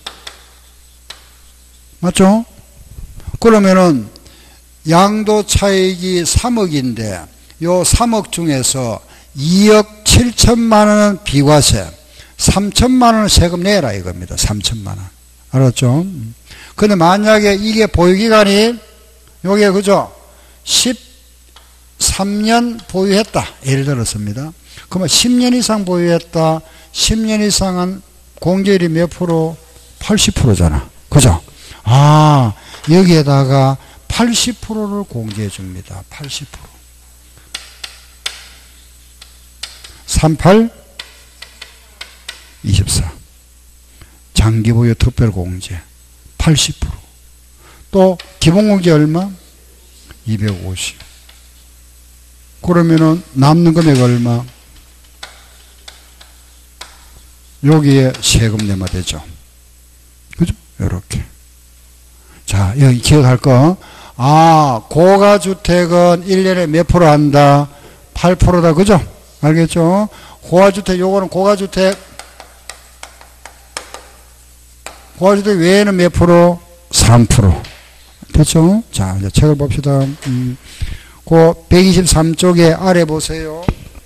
맞죠? 그러면은 양도 차익이 삼억인데 요 삼억 중에서 이억 칠천만 원은 비과세, 삼천만 원은 세금 내라 이겁니다. 삼천만 원. 알았죠? 근데 만약에 이게 보유기간이 요게 그죠? 십삼 년 보유했다. 예를 들었습니다. 그러면 십 년 이상 보유했다. 십 년 이상은 공제율이 몇 프로? 팔십 퍼센트잖아. 그죠? 아, 여기에다가 팔십 퍼센트를 공제해 줍니다. 팔십 퍼센트. 삼십팔, 이십사. 장기보유 특별공제 팔십 퍼센트. 또 기본공제 얼마? 이백오십. 그러면은 남는 금액 얼마? 여기에 세금 내면 되죠. 그죠? 요렇게. 자, 여기 기억할 거. 아, 고가주택은 일 년에 몇 프로 한다? 팔 퍼센트다. 그죠? 알겠죠? 고가주택, 요거는 고가주택. 고가주택 외에는 몇 프로? 삼 퍼센트. 됐죠? 자, 이제 책을 봅시다. 음, 그 백이십삼 쪽에 아래 보세요.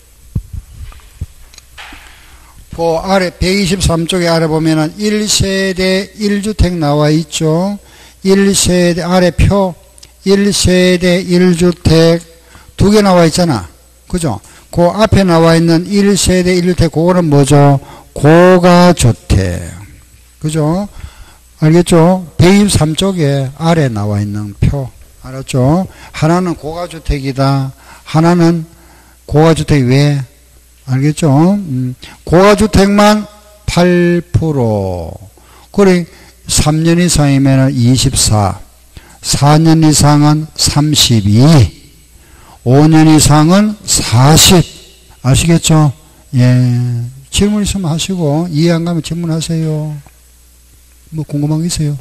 그 아래, 백이십삼 쪽에 아래 보면은 일 세대 일 주택 나와 있죠? 일 세대, 아래 표, 일 세대 일 주택 두 개 나와 있잖아. 그죠? 그 앞에 나와 있는 일 세대 일 주택, 그거는 뭐죠? 고가주택. 그죠? 알겠죠? 백이십삼 쪽에 아래 나와 있는 표. 알았죠? 하나는 고가주택이다. 하나는 고가주택 외. 알겠죠? 음, 고가주택만 팔 퍼센트. 그래, 삼 년 이상이면 이십사. 사 년 이상은 삼십이. 오 년 이상은 사십. 아시겠죠? 예. 질문 있으면 하시고, 이해 안 가면 질문하세요. 뭐 궁금한 게 있어요?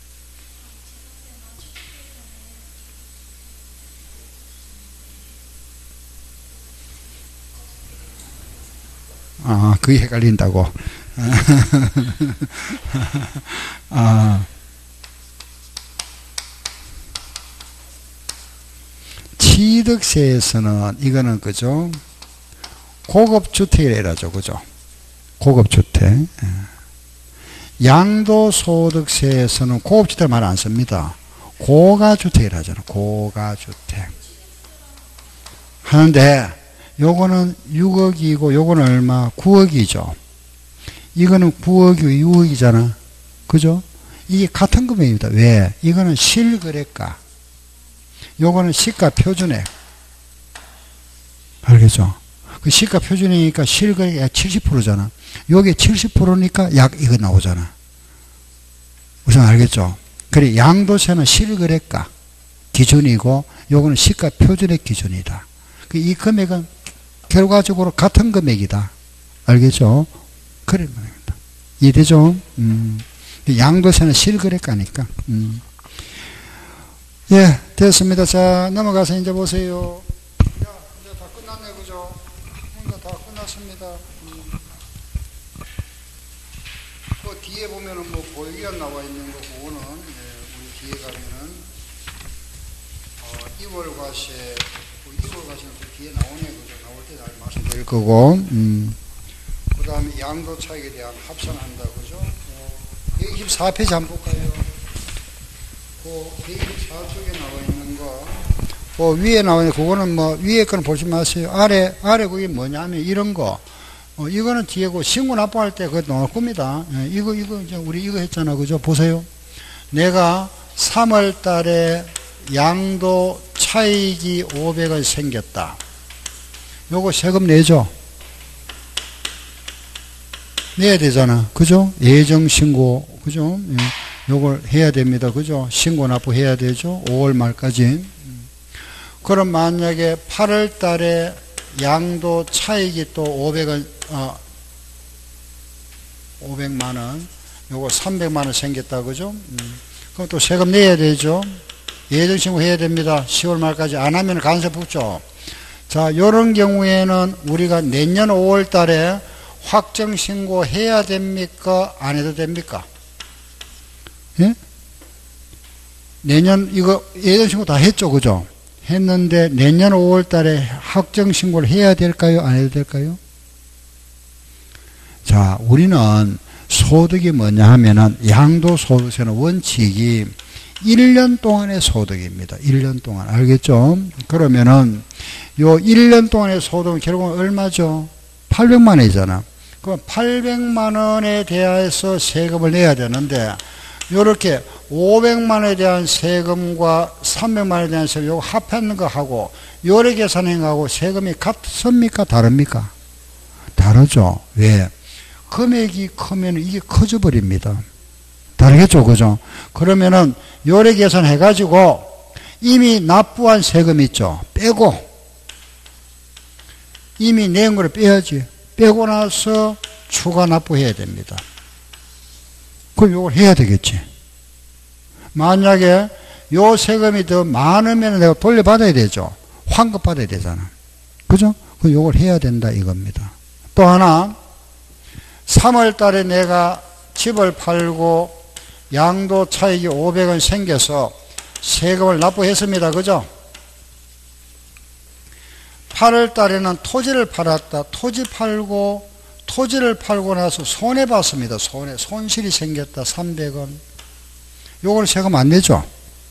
아, 그게 헷갈린다고. 아, 취득세에서는 이거는 그죠? 고급주택이라죠, 그죠? 고급주택. 양도소득세에서는 고급주택 말 안 씁니다. 고가주택이라 하잖아. 고가주택. 하는데, 요거는 육억이고, 요거는 얼마? 구억이죠. 이거는 구억이고, 육억이잖아. 그죠? 이게 같은 금액입니다. 왜? 이거는 실거래가. 요거는 시가 표준액. 알겠죠? 그 시가 표준이니까 실거래가 칠십 퍼센트잖아. 요게 칠십 퍼센트니까 약 이거 나오잖아. 우선 알겠죠? 그래, 양도세는 실거래가 기준이고, 요거는 시가 표준액 기준이다. 이 금액은 결과적으로 같은 금액이다. 알겠죠? 그래 말입니다. 이해되죠? 음. 양도세는 실거래가니까. 음. 예, 됐습니다. 자, 넘어가서 이제 보세요. 야, 이제 다 끝났네, 그죠? 이제 다 끝났습니다. 음. 그 뒤에 보면은 뭐 보유기간 나와 있는 거, 그거는, 예, 우리 뒤에 가면은, 어, 이월 과세, 그 이월 과세는 그 뒤에 나오네, 그죠? 나올 때 잘 말씀드릴 거고, 음. 그 다음에 양도 차익에 대한 합산한다, 그죠? 어, 백이십사 페이지 한번 볼까요? 그 백이십사 쪽에 나와 있는 거, 그 위에 나와 있는 그거는 뭐 위에 거는 보지 마세요. 아래 아래 그게 뭐냐면 이런 거, 어, 이거는 뒤에고 신고 납부할 때 그거 나올 겁니다. 예, 이거 이거 이제 우리 이거 했잖아, 그죠? 보세요. 내가 삼월 달에 양도 차익이 오백원 생겼다. 요거 세금 내죠. 내야 되잖아. 그죠? 예정신고, 그죠? 예. 요걸 해야 됩니다. 그죠? 신고 납부해야 되죠? 오월 말까지. 그럼 만약에 팔월 달에 양도 차익이 또 오백원, 어, 오백만 원, 요거 삼백만 원 생겼다. 그죠? 음. 그럼 또 세금 내야 되죠? 예정신고 해야 됩니다. 시월 말까지. 안 하면 간세 붙죠? 자, 요런 경우에는 우리가 내년 오월 달에 확정신고 해야 됩니까? 안 해도 됩니까? 예? 내년 이거 예정신고 다 했죠, 그죠? 했는데 내년 오월 달에 확정신고를 해야 될까요? 안 해도 될까요? 자, 우리는 소득이 뭐냐 하면은 양도소득세는 원칙이 일 년 동안의 소득입니다. 일 년 동안. 알겠죠? 그러면은 요 일 년 동안의 소득은 결국은 얼마죠? 팔백만 원이잖아. 그럼 팔백만 원에 대해서 세금을 내야 되는데 요렇게 오백만 원에 대한 세금과 삼백만 원에 대한 세금 요거 합하는 거 하고 요래 계산한 거하고 세금이 같습니까? 다릅니까? 다르죠. 왜? 금액이 크면 이게 커져 버립니다. 다르겠죠, 그죠? 그러면은 요래 계산해 가지고 이미 납부한 세금 있죠. 빼고 이미 낸 거를 빼야지. 빼고 나서 추가 납부해야 됩니다. 그럼 요걸 해야 되겠지. 만약에 요 세금이 더 많으면 내가 돌려받아야 되죠. 환급 받아야 되잖아. 그죠? 그럼 요걸 해야 된다 이겁니다. 또 하나, 삼월 달에 내가 집을 팔고 양도 차익이 오백 원 생겨서 세금을 납부했습니다. 그죠? 팔월 달에는 토지를 팔았다. 토지 팔고 토지를 팔고 나서 손해봤습니다. 손해. 손실이 생겼다. 삼백 원. 요거는 세금 안 내죠?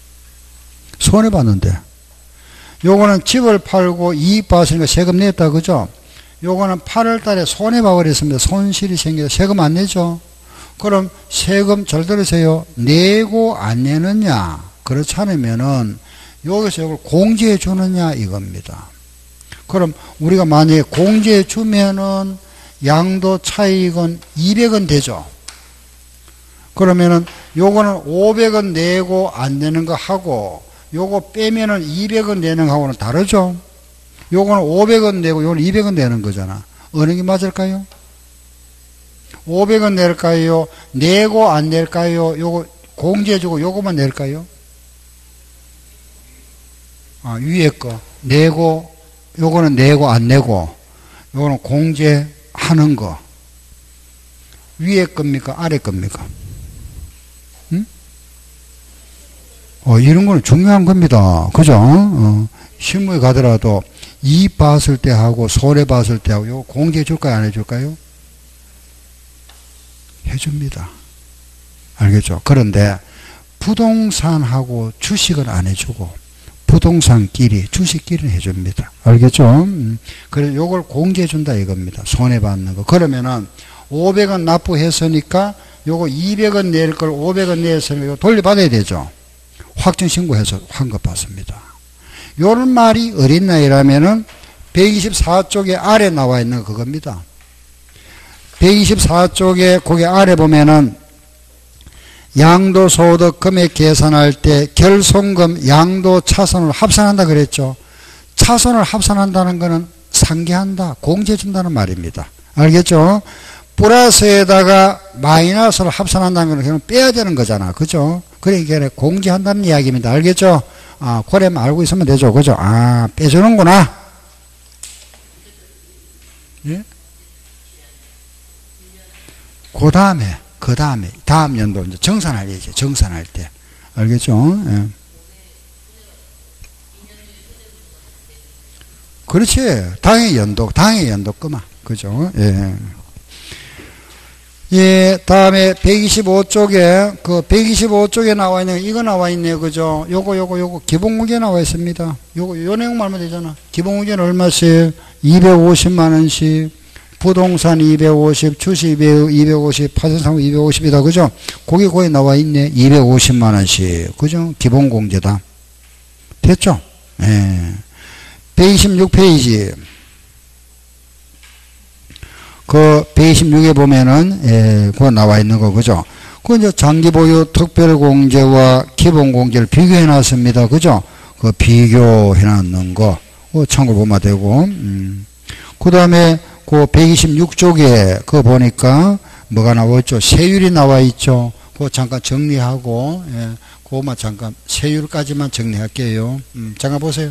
손해봤는데. 요거는 집을 팔고 이익 봤으니까 세금 냈다. 그죠? 요거는 팔월 달에 손해봐버렸습니다. 손실이 생겨서 세금 안 내죠? 그럼 세금 잘 들으세요. 내고 안 내느냐? 그렇지 않으면은 여기서 이걸 공제해 주느냐 이겁니다. 그럼 우리가 만약에 공제해 주면은 양도 차익은 이백 원 되죠. 그러면은 요거는 오백 원 내고 안 내는 거 하고 요거 빼면은 이백 원 내는 거하고는 다르죠. 요거는 오백 원 내고 요거는 이백 원 내는 거잖아. 어느 게 맞을까요? 오백 원 낼까요? 내고 안 낼까요? 요거 공제해 주고 요거만 낼까요? 아, 위에 거 내고 요거는 내고 안 내고 요거는 공제하는 거. 위에 겁니까? 아래 겁니까? 응? 어, 이런 거는 중요한 겁니다. 그죠? 어, 실무에 가더라도 이익 봤을 때 하고 손해 봤을 때 하고 요거 공제해 줄까요? 안 해줄까요? 해줍니다. 알겠죠? 그런데 부동산하고 주식은 안 해주고 부동산끼리 주식끼리는 해줍니다. 알겠죠? 음. 그래서 요걸 공제해준다 이겁니다. 손해받는 거. 그러면은 오백 원 납부했으니까 요거 이백 원 낼 걸 오백 원 냈으니까 돌려받아야 되죠. 확정신고해서 환급 받습니다. 요런 말이 어린 나이라면은 백이십사 쪽에 아래 나와 있는 그겁니다. 백이십사 쪽에 거기 아래 보면은 양도소득 금액 계산할 때 결손금 양도 차손을 합산한다 그랬죠. 차손을 합산한다는 것은 상계한다, 공제해준다는 말입니다. 알겠죠? 플러스에다가 마이너스를 합산한다는 것은 빼야 되는 거잖아. 그죠? 그러니까 공제한다는 이야기입니다. 알겠죠? 아, 그래만 알고 있으면 되죠. 그죠? 아, 빼주는구나. 예? 그 다음에, 그 다음에, 다음 연도 이제 정산할 얘기죠. 정산할 때. 알겠죠? 예. 그렇지. 당의 연도, 당의 연도 끄마. 그죠? 예. 예, 다음에 백이십오 쪽에, 그 백이십오 쪽에 나와 있는, 이거 나와 있네요. 그죠? 요거, 요거, 요거, 기본공제 나와 있습니다. 요거, 요 내용 말면 되잖아. 기본공제는 얼마씩? 이백오십만 원씩. 부동산 이백오십, 주식 이백오십, 파생상품 이백오십이다. 그죠? 거기 거기 나와 있네. 이백오십만 원씩. 그죠? 기본공제다. 됐죠? 예. 백이십육 페이지. 그, 백이십육에 보면은, 예, 그거 나와 있는 거, 그죠? 그 이제 장기보유 특별공제와 기본공제를 비교해 놨습니다. 그죠? 그 비교해 놨는 거. 그 참고로 보면 되고, 음. 그 다음에, 그 백이십육 쪽에 그거 보니까 뭐가 나왔죠? 세율이 나와 있죠. 그거 잠깐 정리하고, 예, 그거만 잠깐 세율까지만 정리할게요. 음, 잠깐 보세요.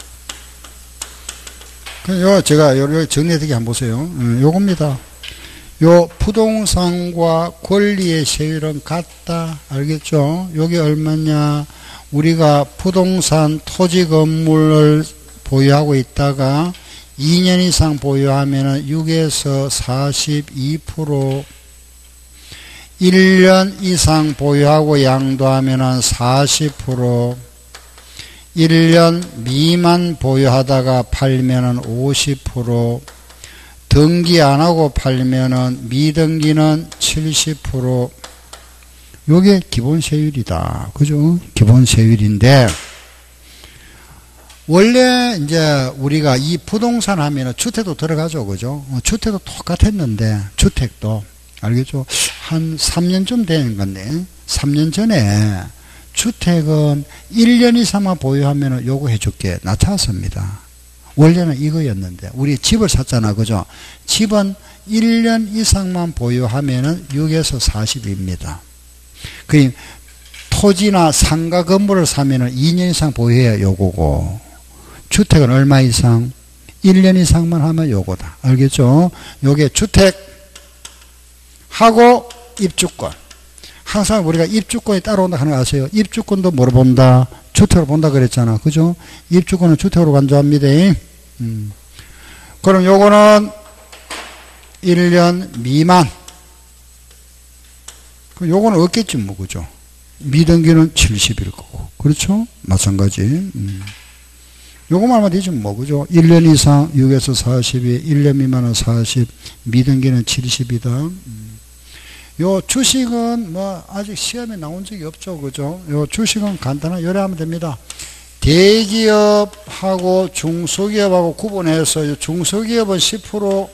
요 제가 요 정리해드리게 한번 보세요. 음, 요겁니다. 요 부동산과 권리의 세율은 같다. 알겠죠? 요게 얼마냐? 우리가 부동산 토지 건물을 보유하고 있다가 이 년 이상 보유하면 육에서 사십이 퍼센트, 일 년 이상 보유하고 양도하면 사십 퍼센트, 일 년 미만 보유하다가 팔면 오십 퍼센트, 등기 안 하고 팔면은 미등기는 칠십 퍼센트. 요게 기본 세율이다. 그죠? 기본 세율인데, 원래 이제 우리가 이 부동산 하면은 주택도 들어가죠. 그죠? 주택도 똑같았는데, 주택도. 알겠죠? 한 삼 년쯤 되는 건데, 삼 년 전에 주택은 일 년 이상만 보유하면은 요거 해줄게. 낮췄습니다. 원래는 이거였는데, 우리 집을 샀잖아. 그죠? 집은 일 년 이상만 보유하면은 육에서 사십입니다. 그 토지나 상가 건물을 사면은 이 년 이상 보유해야 요거고, 주택은 얼마 이상? 일 년 이상만 하면 요거다. 알겠죠? 요게 주택하고 입주권. 항상 우리가 입주권이 따라온다 하는 거 아세요? 입주권도 뭐로 본다? 주택으로 본다 그랬잖아. 그죠? 입주권은 주택으로 간주합니다. 음. 그럼 요거는 일 년 미만. 그럼 요거는 없겠지, 뭐, 그죠? 미등기는 칠십일 거고. 그렇죠? 마찬가지. 음. 요거만 하면 되지, 뭐, 그죠? 일 년 이상 육에서 사십이, 일 년 미만은 사십, 미등기는 칠십이다. 음. 요 주식은 뭐, 아직 시험에 나온 적이 없죠, 그죠? 요 주식은 간단하게 요래하면 됩니다. 대기업하고 중소기업하고 구분해서 중소기업은 십 퍼센트,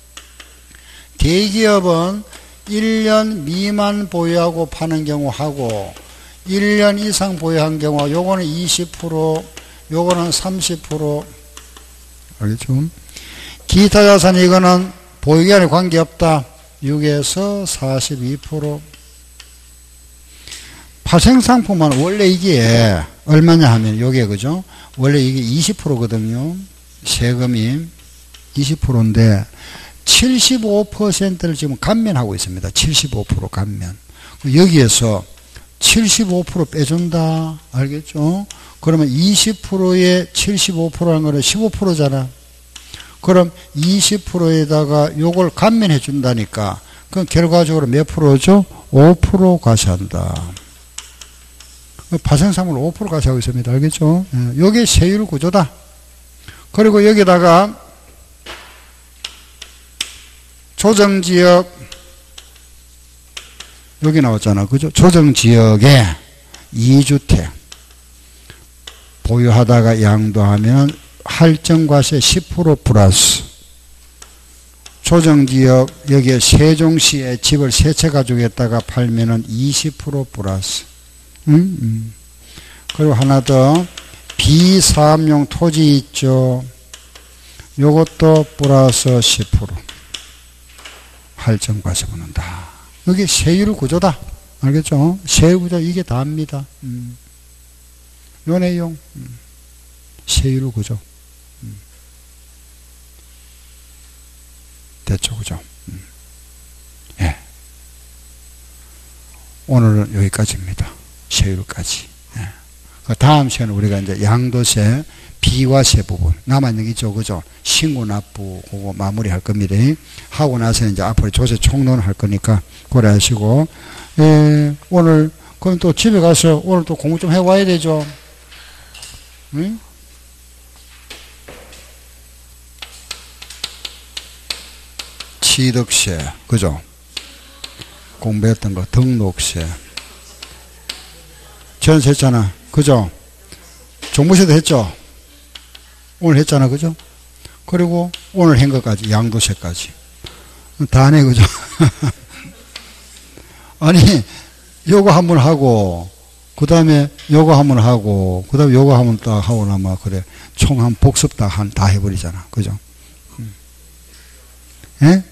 대기업은 일 년 미만 보유하고 파는 경우하고 일 년 이상 보유한 경우 요거는 이십 퍼센트, 요거는 삼십 퍼센트. 알겠죠? 기타 자산 이거는 보유기한에 관계없다. 육에서 사십이 퍼센트. 파생상품은 원래 이게 얼마냐 하면 요게 그죠? 원래 이게 이십 퍼센트거든요. 세금이 이십 퍼센트인데 칠십오 퍼센트를 지금 감면하고 있습니다. 칠십오 퍼센트 감면. 여기에서 칠십오 퍼센트 빼준다. 알겠죠? 그러면 이십 퍼센트에 칠십오 퍼센트라는 거는 십오 퍼센트잖아. 그럼 이십 퍼센트에다가 요걸 감면해 준다니까. 그럼 결과적으로 몇 프로죠? 오 퍼센트 과세한다. 파생상물 오 퍼센트 과세하고 있습니다. 알겠죠? 요게 세율 구조다. 그리고 여기다가 조정지역, 여기 나왔잖아. 그죠? 조정지역에 이 주택 보유하다가 양도하면 할증과세 십 퍼센트 플러스, 조정지역, 여기에 세종시에 집을 세 채 가지고 있다가 팔면은 이십 퍼센트 플러스. 음? 음. 그리고 하나 더, 비사업용 토지 있죠. 요것도 플러스 십 퍼센트. 할증과세 붙는다. 여기 세율 구조다. 알겠죠? 세율 구조 이게 다입니다. 음. 요 내용. 음. 세율 구조. 음. 됐죠, 그죠? 음. 예. 오늘은 여기까지입니다. 세율까지. 예. 그 다음 시간에 우리가 이제 양도세, 비과세 부분 남아있는 게 있죠, 그죠? 신고 납부 그거 마무리 할 겁니다. 하고 나서 이제 앞으로 조세 총론 할 거니까 그래 하시고, 예, 오늘 그럼 또 집에 가서 오늘 또 공부 좀 해와야 되죠. 응? 취득세, 그죠? 공부했던 거, 등록세, 전세 했잖아, 그죠? 종부세도 했죠? 오늘 했잖아, 그죠? 그리고 오늘 한 것까지, 양도세까지. 다 하네, 그죠? 아니, 요거 한 번 하고, 그 다음에 요거 한 번 하고, 그 다음에 요거 한 번 딱 하고 나면, 그래. 총 한 복습 다, 한, 다 해버리잖아. 그죠? 예?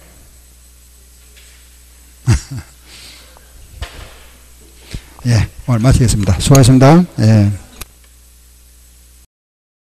예, 오늘 마치겠습니다. 수고하셨습니다. 예.